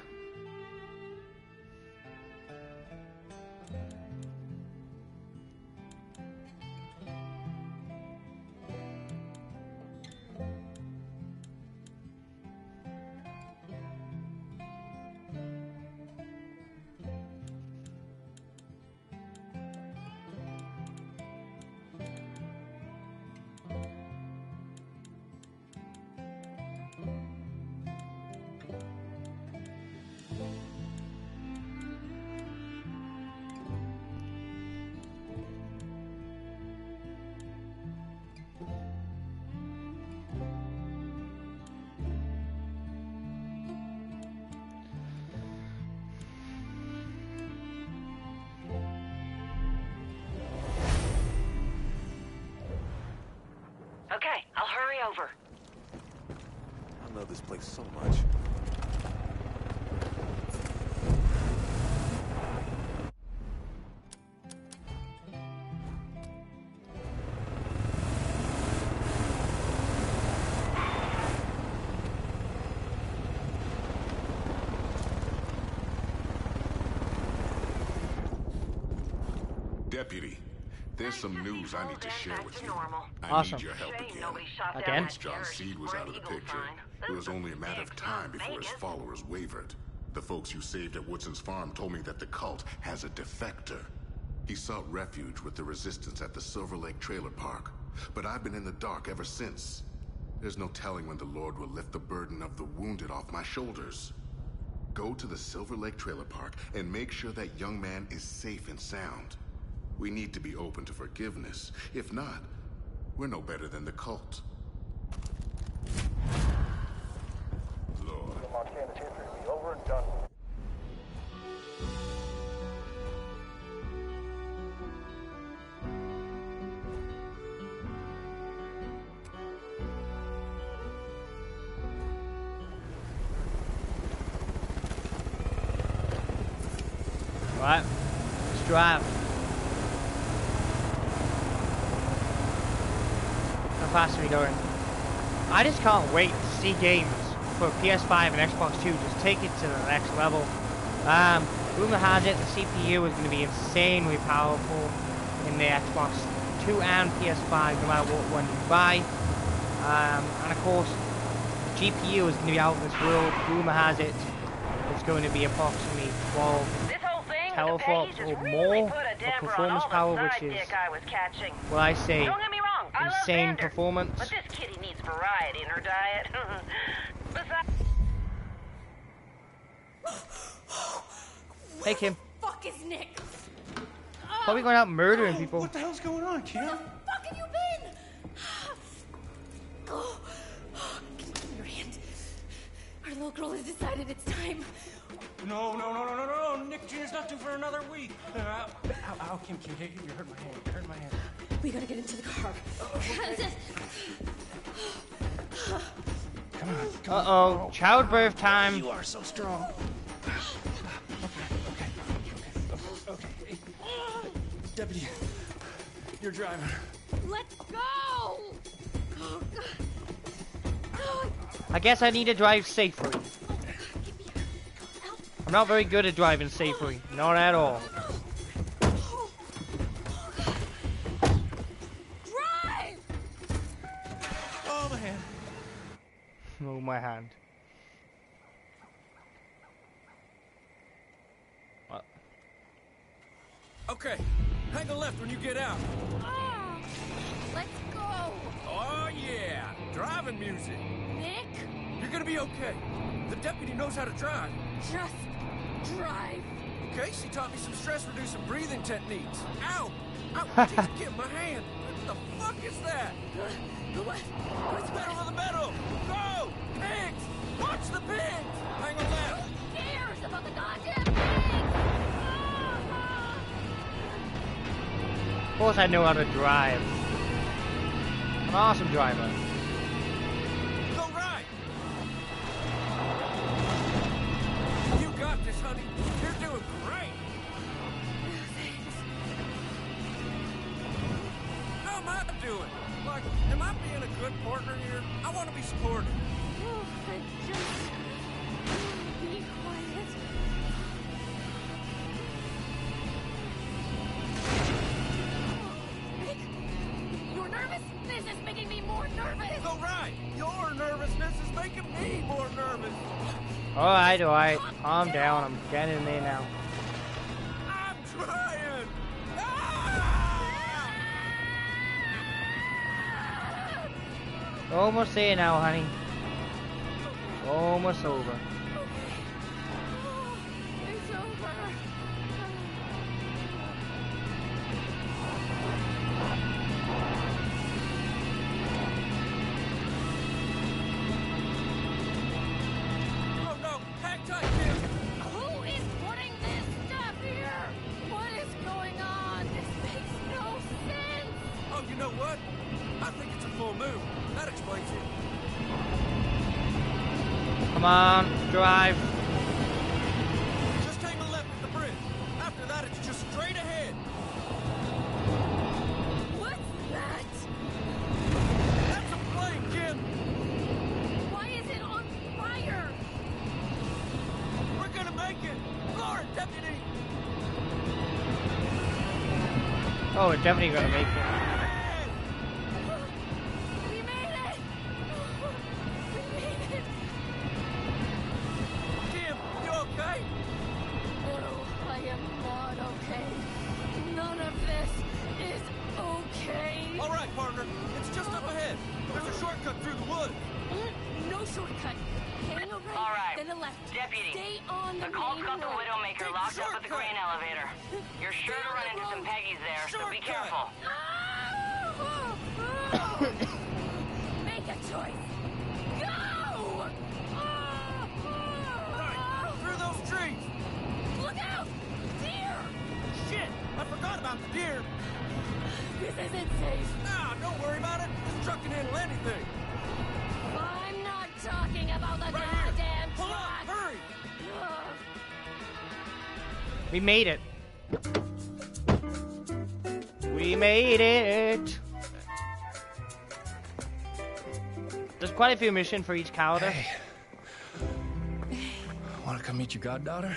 hurry over. I love this place so much. Deputy, there's some news I need to share with you. I Awesome. need your help again. Again? Once John Seed was out of the picture, it was only a matter of time before his followers wavered. The folks you saved at Woodson's farm told me that the cult has a defector. He sought refuge with the resistance at the Silver Lake Trailer Park, but I've been in the dark ever since. There's no telling when the Lord will lift the burden of the wounded off my shoulders. Go to the Silver Lake Trailer Park and make sure that young man is safe and sound. We need to be open to forgiveness. If not, we're no better than the cult. Lord. Montana's history will be over and done with. Right, let's drive. How fast are we going? I just can't wait to see games for P S five and Xbox Two. Just take it to the next level. Um, rumor has it the C P U is going to be insanely powerful in the Xbox Two and P S five, no matter what one you buy. Um, and of course, the G P U is going to be out of this world. Rumor has it it's going to be approximately twelve teraflops or more of performance power, which is what I say insane performance. But this kitty needs variety in her diet. Besides, Hey Kim. fuck is Nick? Probably going out murdering people. What the hell's going on, Kim? Where the fuck have you been? Oh, give me your hand. Our little girl has decided it's time. No, no, no, no, no, no, no. Nick Junior's not due for another week. Uh, ow, ow, Kim, Kim, you you hurt my hand. You hurt my hand. We gotta get into the car. Come on, come Uh oh, childbirth time. You are so strong. Okay, okay, okay, okay. Hey, Deputy, you're driving. Let's go! Oh, God. I guess I need to drive safely. I'm not very good at driving safely. Not at all. Drive! Oh, my hand. Oh, my hand. What? Okay, hang a left when you get out. Oh, let's go! Oh, yeah, driving music. Nick? You're gonna be okay. The deputy knows how to drive. Just drive. Okay, she taught me some stress-reducing breathing techniques. Ow! Ow! Jeez, get my hand! What the fuck is that? What? What's Pedal to the metal! Go! Pigs! Watch the pigs! Hang on left! Who cares about the goddamn pigs? Of course I know how to drive. I'm an awesome driver. Go right! You got this, honey. You're doing great. How am I doing? Like, am I being a good partner here? I want to be supportive. Oh, just be quiet. Nick, your nervousness is making me more nervous. Go right. Your nervousness is making me more nervous. Alright, alright. Calm down. I'm getting in there now. I'm trying. Almost there now, honey. Almost over. It's over. Oh no, hang tight, Kim. Who is putting this stuff here? What is going on? This makes no sense. Oh, you know what? I think it's a full moon. That explains Come on, drive. Just take a left at the bridge. After that, it's just straight ahead. What's that? That's a plane, Jim. Why is it on fire? We're gonna make it. Guard, deputy. Oh, we're definitely gonna make it. We made it! We made it! Jim, you okay? No, I am not okay. None of this is okay. All right, partner. It's just up ahead. There's a shortcut through the woods. No shortcut. Hang a right, All right, then a left. Deputy. Stay on the The Colt's main got the road. Widowmaker Take locked the up at the shortcut. grain elevator. You're sure to run into some Peggies there, so be careful. Make a choice. Go! Through those trees. Look out! Deer! Shit! I forgot about the deer. This isn't safe. Nah, don't worry about it. This truck can handle anything. I'm not talking about the Right here. goddamn Pull truck. up, hurry. Ugh. We made it. We made it. There's quite a few missions for each character. Hey. Want to come meet your goddaughter?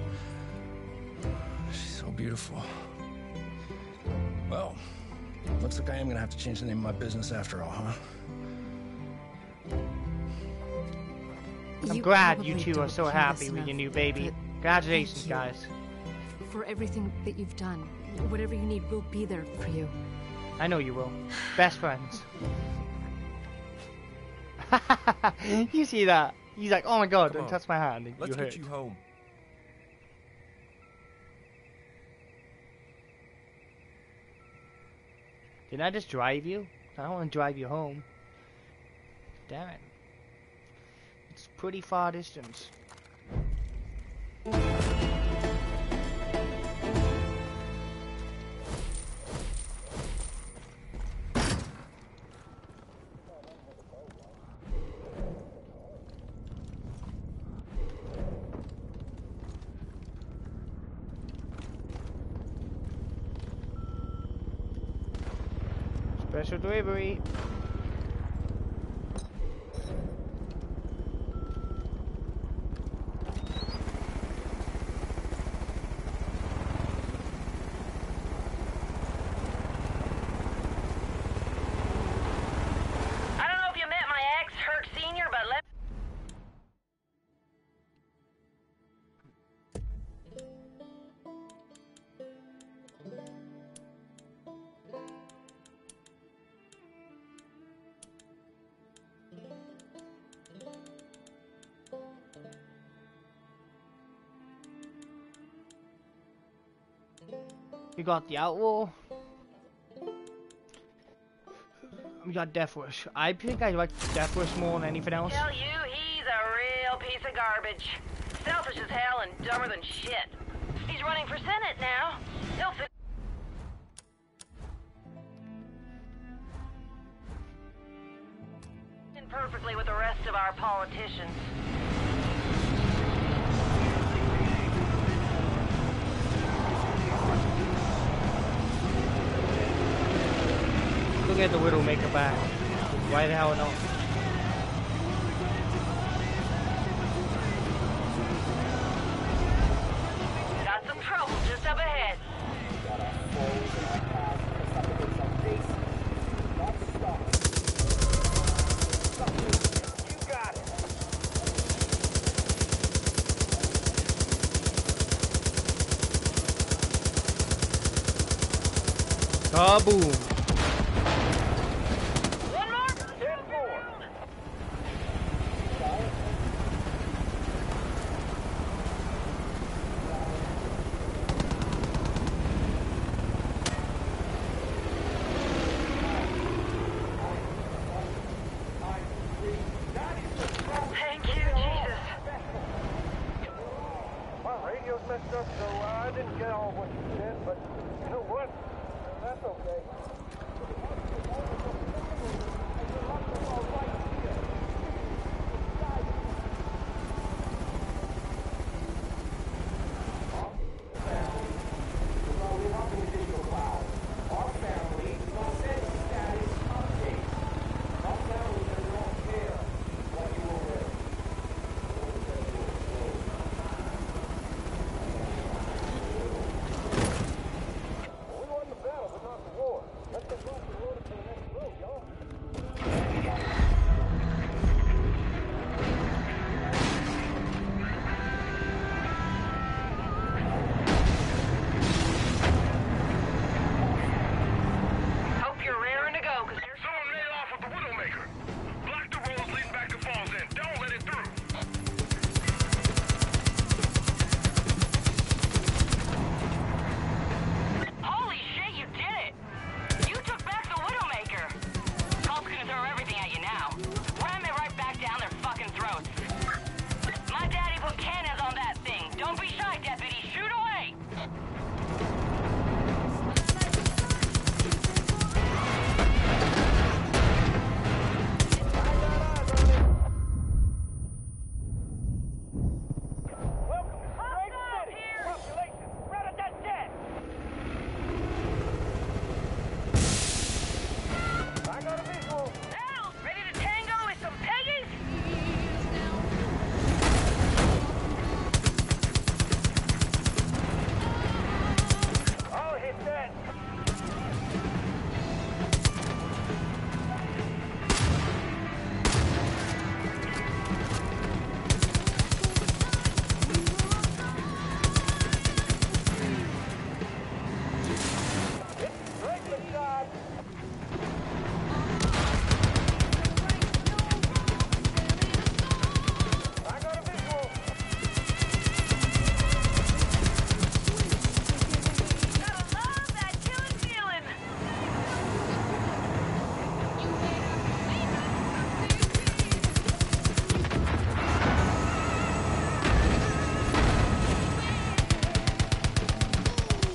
She's so beautiful. Well, looks like I am gonna have to change the name of my business after all, huh? I'm You glad probably you two don't are so care happy this with your enough, new baby. but Congratulations, thank you. guys. For everything that you've done, whatever you need, we'll be there for you. I know you will. Best friends. You see that? He's like, oh my god, Come don't on. touch my hand. You Let's hurt. get you home. Didn't I just drive you? I don't want to drive you home. Damn it. It's pretty far distance. Special delivery. I don't know if you met my ex, Herc Senior, but let We got the Outlaw. We got Death Wish. I think I like Death Wish more than anything else. tell you, he's a real piece of garbage. Selfish as hell and dumber than shit. He's running for Senate now. He'll fit in perfectly with the rest of our politicians. Look at the Widowmaker back. Why the hell not? Got some trouble just up ahead. You got it. Kaboom! One more? ten four. Thank you, Jesus. My radio's messed up, so I didn't get all what you said, but you know what? That's okay.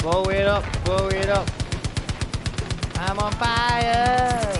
Blow it up, blow it up. I'm on fire.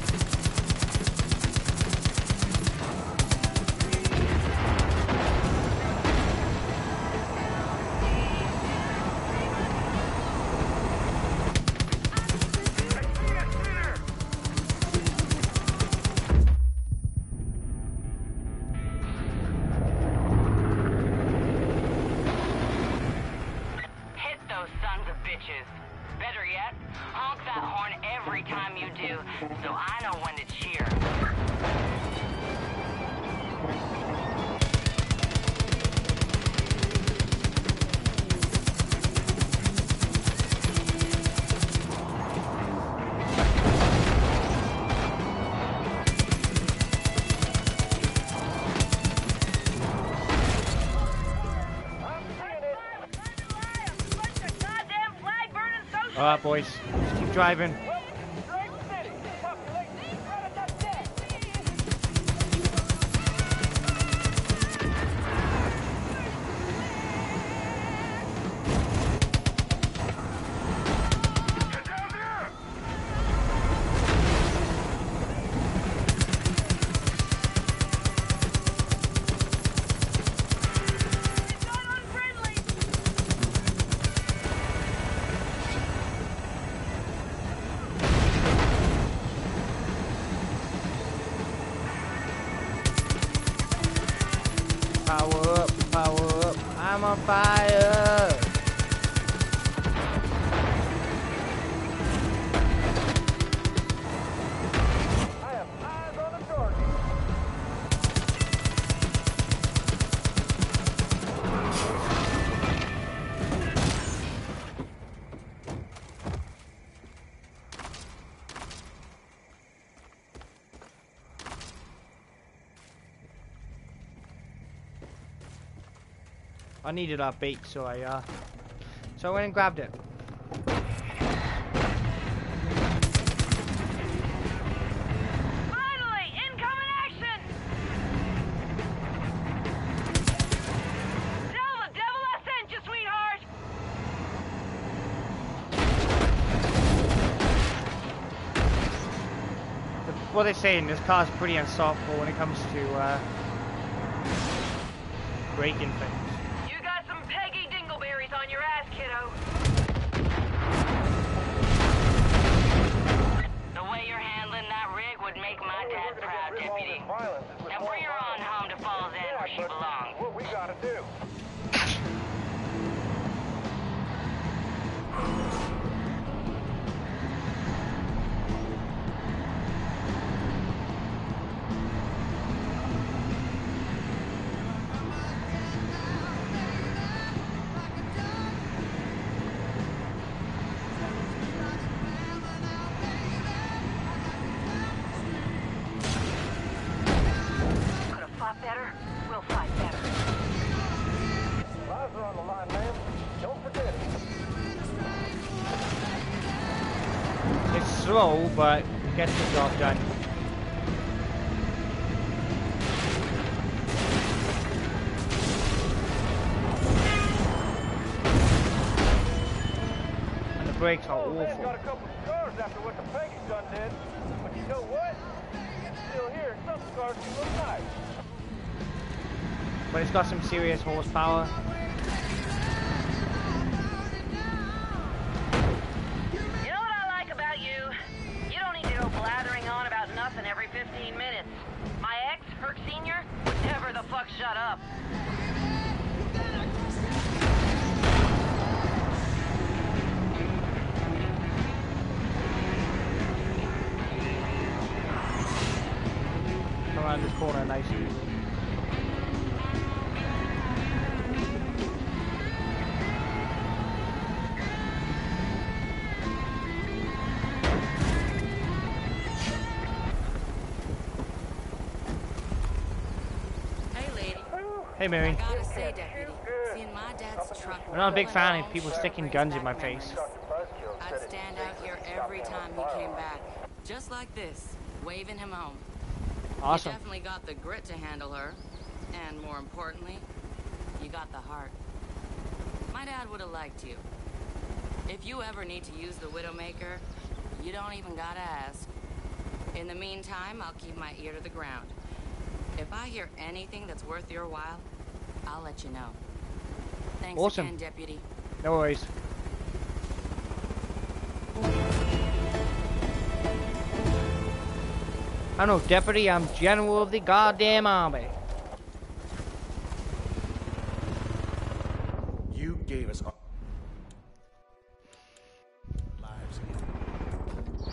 So I know when to cheer. Alright, boys. Just keep driving. Power up, power up. I'm on fire. I have eyes on the target. I needed that bait, so I uh, so I went and grabbed it. Finally, incoming action! Tell the devil I sent you, sweetheart! What they're saying, this car's pretty unstoppable when it comes to uh, breaking things. On your ass, kiddo. The way you're handling that rig would make my dad proud, Deputy. Now bring her on home to Falls End where she belongs. What we gotta do? Better, we'll fight better. Lives are on the line, man. Don't forget it. It's slow, but it gets the job done. And the brakes are Oh, man, awful. got a couple scars after what the Peggy's done did. But you know what? Still here, some scars can look nice. But it's got some serious horsepower. You know what I like about you? You don't need to go blathering on about nothing every fifteen minutes. My ex, Herc Senior, would never the fuck shut up. Come around this corner nice and easy. Hey, Mary. I gotta say, Deputy, seeing my dad's truck. I'm not a big fan of people sticking guns in my face. I'd stand out here every time he came back, just like this, waving him home. Awesome. You definitely got the grit to handle her, and more importantly, you got the heart. My dad would have liked you. If you ever need to use the Widowmaker, you don't even gotta ask. In the meantime, I'll keep my ear to the ground. If I hear anything that's worth your while, I'll let you know. Thanks Awesome. again, Deputy. No worries. I'm no deputy, I'm general of the goddamn army. You gave us our lives again.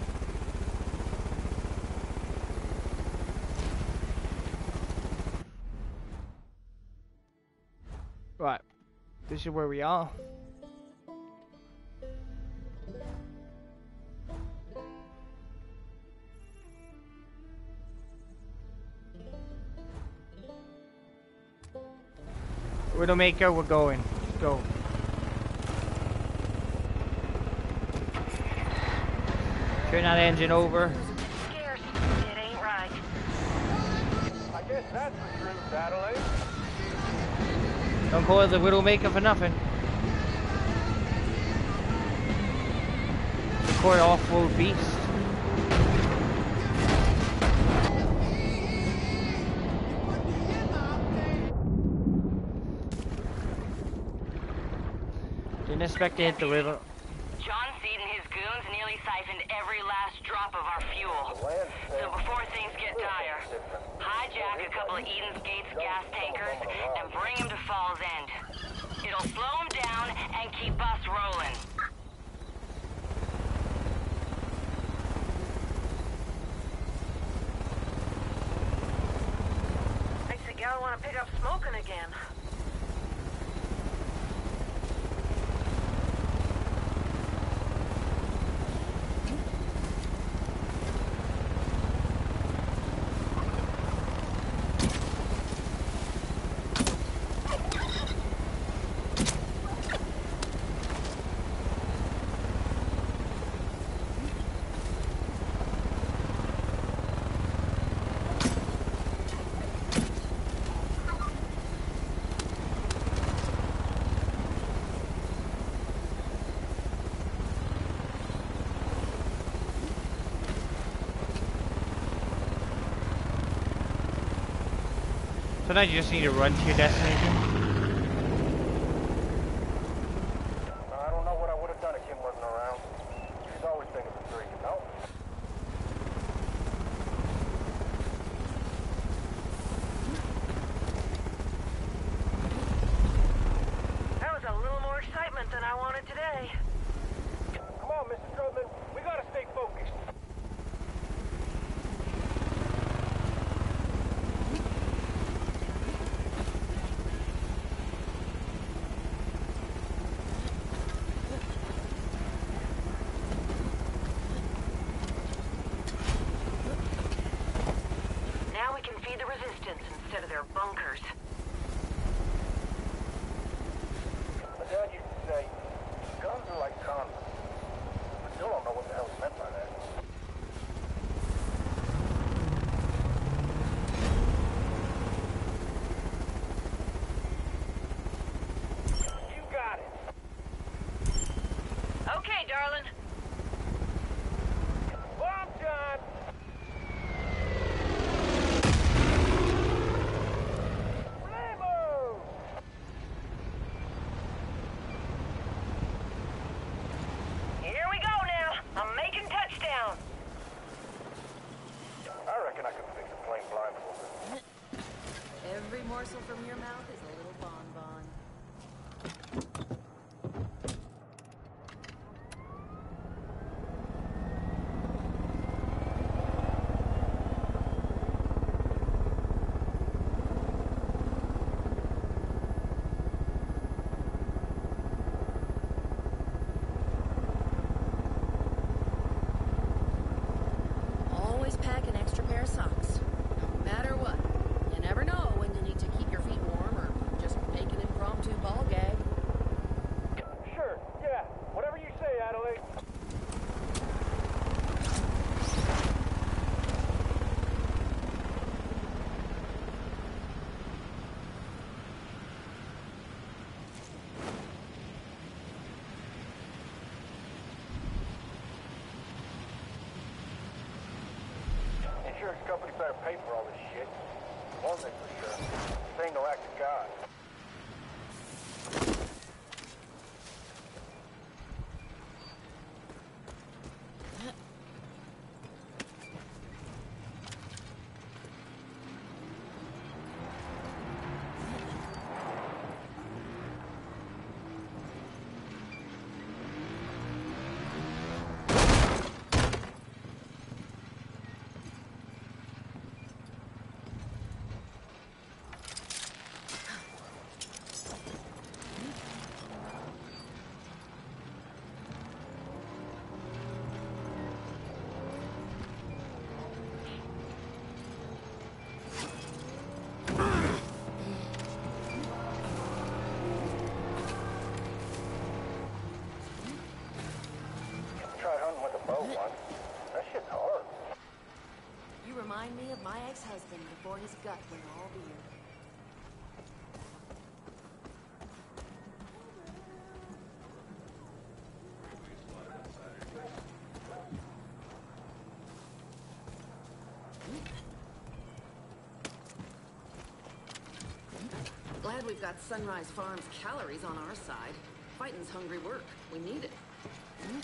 Right. This is where we are. Widowmaker, we're going. Let's go. Turn that engine over. Scarce. It ain't right. I guess that's the truth, Adelaide. Don't call it the Widowmaker for nothing. The core off-road beast. Didn't expect to hit the river. John Seed and his goons nearly siphoned every last drop of our fuel. So before things get dire, hijack a couple of Eden's Gates gas tankers and bring them to Falls End. It'll slow them down and keep us rolling. Makes the gal want to pick up smoking again. Sometimes you just need to run to your destination. I don't know what I would have done if Kim wasn't around. She's always thinking of three, you know? That was a little more excitement than I wanted today. Come on, Mister Strowman. We gotta stay focused. Now we can feed the resistance instead of their bunkers. My dad used to say, guns are like condoms. I still don't know what the hell he meant by that. You got it. Okay, darling. Bomb John! Here we go now. I'm making touchdown. I reckon I could fix a plane blindfolded. Every morsel from your mouth is a little bonbon. Always pack an extra pair of socks. No matter what. You never know when you need to keep your feet warm or just make an impromptu ball gag. insurance company better pay for all this shit. One thing for sure, this ain't no act of God. That shit's hard. You remind me of my ex-husband before his gut went all weird. Glad we've got Sunrise Farms calories on our side. Fighting's hungry work. We need it. Hmm?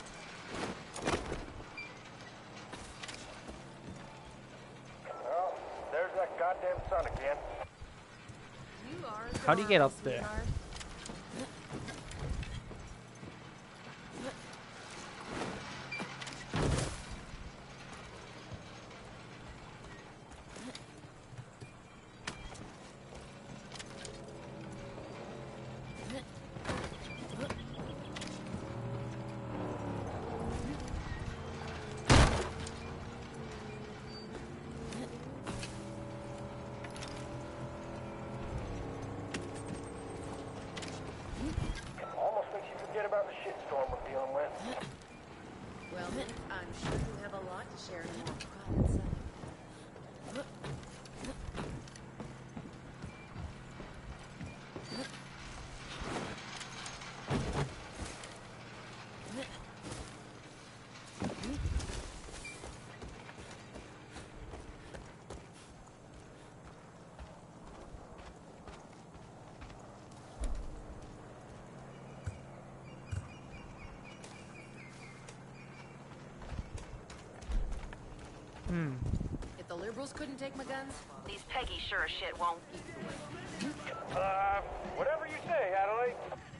Well, there's that goddamn sun again. You are How do you get up there? sweetheart. Almost makes you forget about the shitstorm we're dealing with. Well, I'm sure you have a lot to share in a more private setting. Hmm. If the liberals couldn't take my guns, These Peggy sure as shit won't. Uh, whatever you say, Adelaide.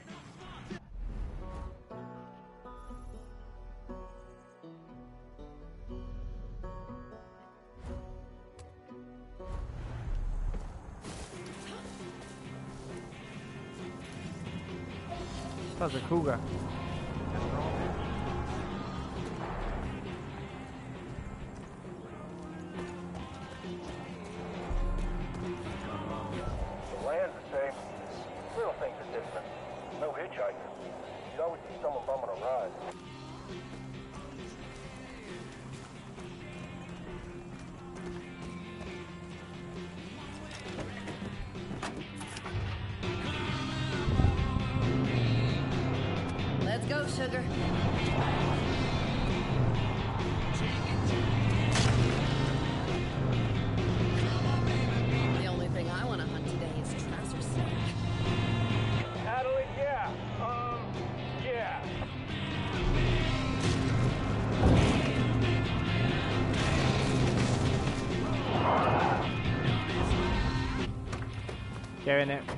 That's a cougar. The land's the same. Little things are different. No hitchhikers. You'd always see someone bumming a ride. let's go, sugar. The only thing I want to hunt today is trouser snack. Adelaide, yeah. Um, yeah. Get in it.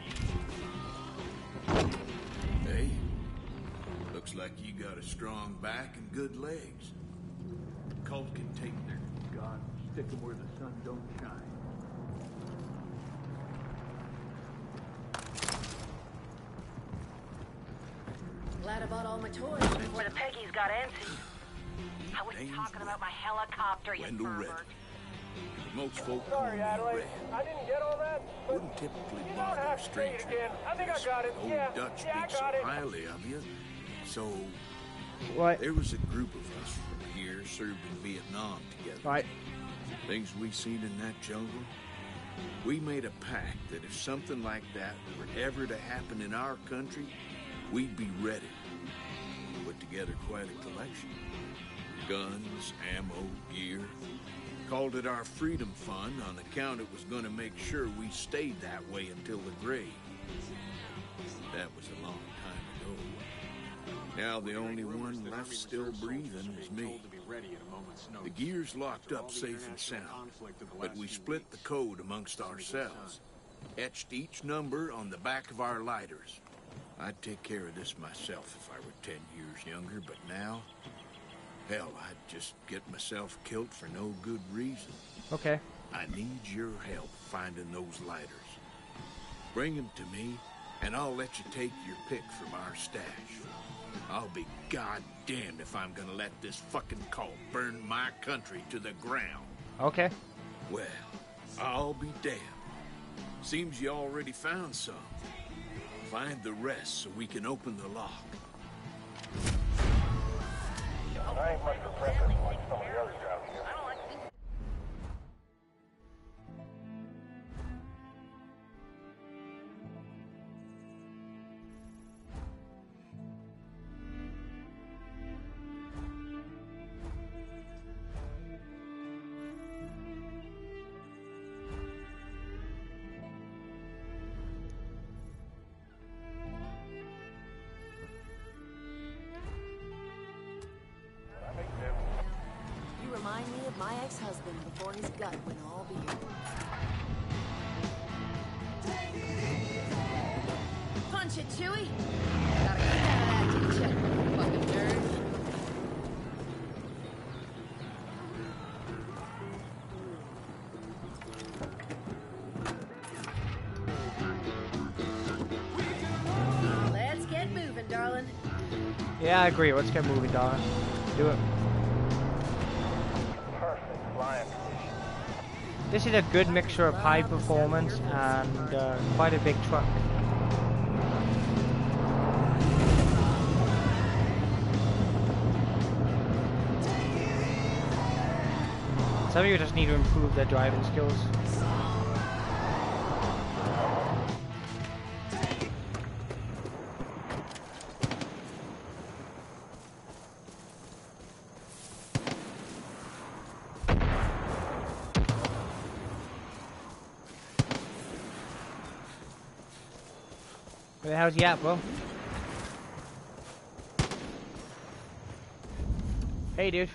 Hey, looks like you got a strong back and good legs. Cult can take their gun, stick them where the sun don't shine. Glad I bought all my toys Before the Peggies got antsy. I was Name's talking about my helicopter, you Wendell pervert. Red. Most folk Sorry, Adelaide. I didn't get all that. But wouldn't typically you don't bother have a to say it stranger. again. I think I This got it. Old Yeah. Dutch Yeah, I speaks so got it. highly of you. So, What? there was a group of us from here served in Vietnam together. Right. Things we seen in that jungle. We made a pact that if something like that were ever to happen in our country, we'd be ready. We put together quite a collection. Guns, ammo, gear. Called it our Freedom Fund on account it was gonna make sure we stayed that way until the grave. That was a long time ago. Now the only one left still breathing is me. The gear's locked up safe and sound, but we split the code amongst ourselves. Etched each number on the back of our lighters. I'd take care of this myself if I were ten years younger, but now... hell, I'd just get myself killed for no good reason. Okay. I need your help finding those lighters. Bring them to me, and I'll let you take your pick from our stash. I'll be goddamned if I'm gonna let this fucking cult burn my country to the ground. Okay. Well, I'll be damned. Seems you already found some. Find the rest so we can open the lock. I ain't much for breakfast like some of the other jobs here. Remind me of my ex-husband before his gut went all beard. Punch it, Chewie! Gotta get out of that, didn't you? Fucking nerd. Let's get moving, darling. Yeah, I agree. Let's get moving, darling. Do it. This is a good mixture of high performance and uh, quite a big truck. Some of you just need to improve their driving skills. Where the hell's he at, bro? Hey, dude.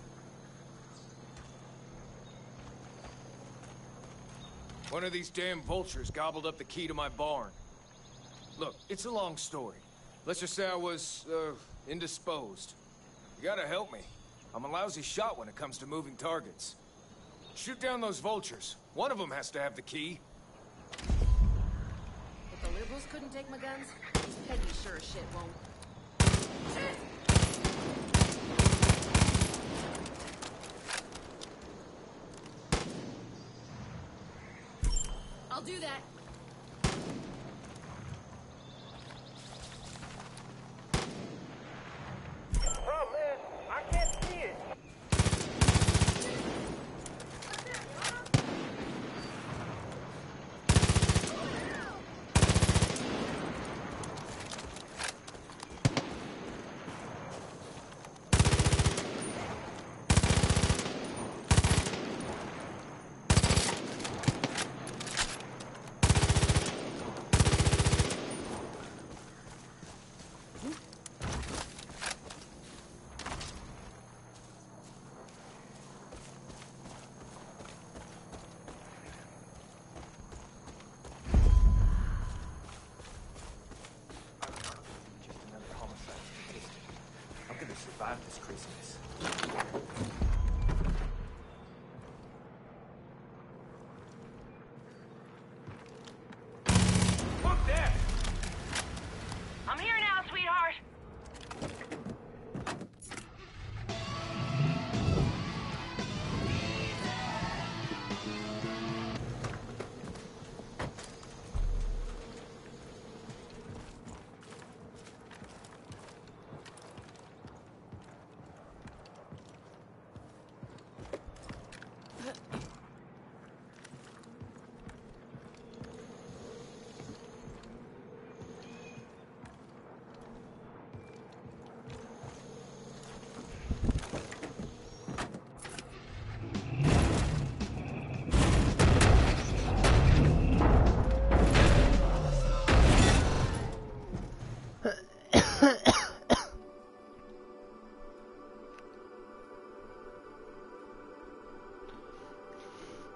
One of these damn vultures gobbled up the key to my barn. Look, it's a long story. Let's just say I was, uh, indisposed. You gotta help me. I'm a lousy shot when it comes to moving targets. Shoot down those vultures. One of them has to have the key. If the liberals couldn't take my guns, these Peggy sure as shit won't. I'll do that. Problem is, I can't see it.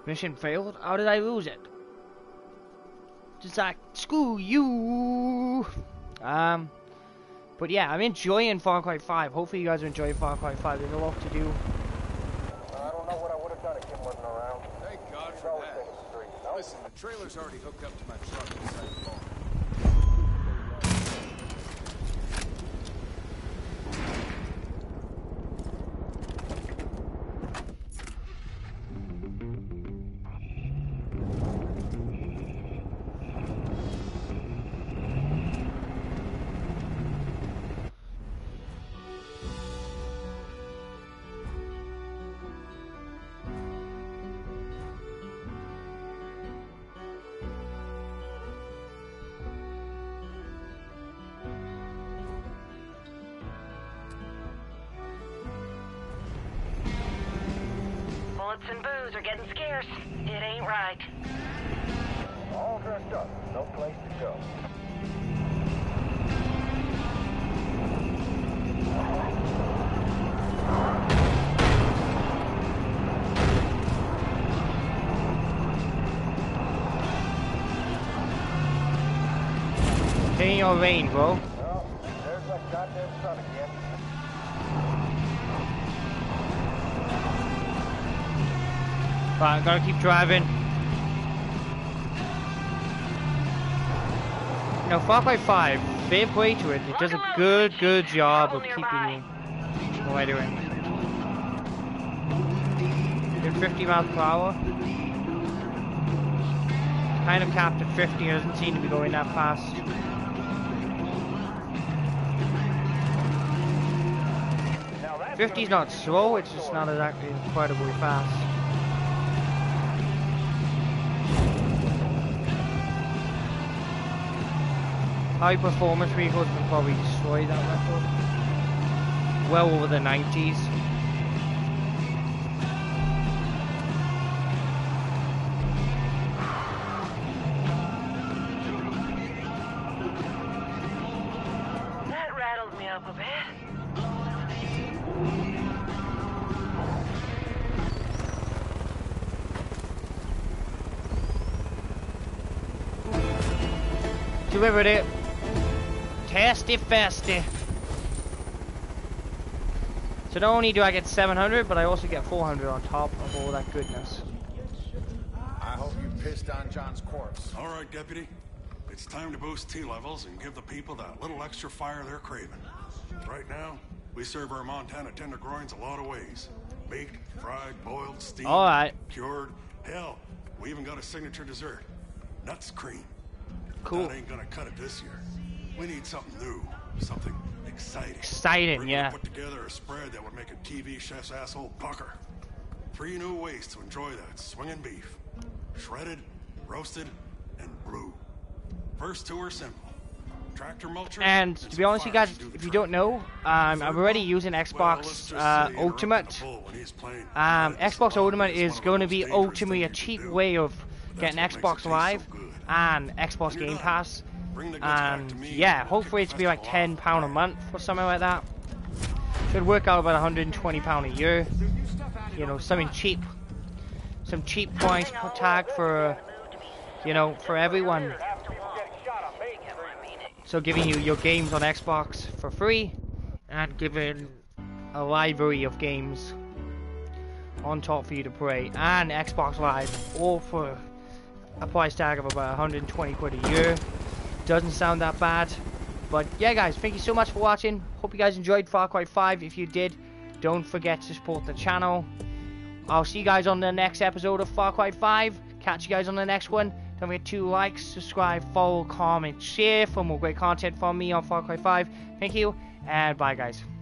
Mission failed? How did I lose it? Just like, screw you! Um, but yeah, I'm enjoying Far Cry five. Hopefully you guys are enjoying Far Cry five. There's a lot to do. I don't know what I would have done if Kim wasn't around. Thank God He's for always that. taking the street, you know? Listen, the trailer's already hooked up to my truck inside the barn. Bullets and booze are getting scarce. It ain't right. All dressed up. No place to go. Stay in your lane, bro. Well, there's that goddamn sun again. Right, gotta keep driving. You know, Far Cry five, fair play to it. It does a good, good job of keeping you right away. You're fifty miles per hour. Kind of capped at fifty. It doesn't seem to be going that fast. fifty's not slow, it's just not exactly incredibly fast. High performance vehicles can probably destroy that record. Well over the nineties. That rattled me up a bit. Delivered it. Tasty fasty. So not only do I get seven hundred, but I also get four hundred on top of all that goodness. I hope you pissed on John's corpse. All right, Deputy. It's time to boost T levels and give the people that little extra fire they're craving. Right now, we serve our Montana tenderloins a lot of ways. Baked, fried, boiled, steamed, all right. cured. Hell, we even got a signature dessert. Nuts cream. Cool. That ain't gonna cut it this year. We need something new. Something exciting. Exciting, We're yeah. gonna put together a spread that would make a T V chef's asshole pucker. Three new ways to enjoy that swinging beef. Shredded, roasted, and blue. First two are simple. Tractor mulcher. And to be honest with you guys, if you don't know, um, I'm already using Xbox uh, Ultimate. Um, Xbox Ultimate is going to be ultimately a cheap way of getting Xbox Live and Xbox Game Pass. And yeah, hopefully it's be like ten pounds a month or something like that. Should work out about one hundred twenty pounds a year. You know, something cheap. Some cheap price per tag for, you know, for everyone. So giving you your games on Xbox for free and giving a library of games on top for you to play and Xbox Live, all for a price tag of about one hundred twenty quid a year. Doesn't sound that bad, but yeah guys, thank you so much for watching. Hope you guys enjoyed Far Cry five. If you did, don't forget to support the channel. I'll see you guys on the next episode of Far Cry five. Catch you guys on the next one. Don't forget to like, subscribe, follow, comment, share for more great content from me on Far Cry five. Thank you, and bye guys.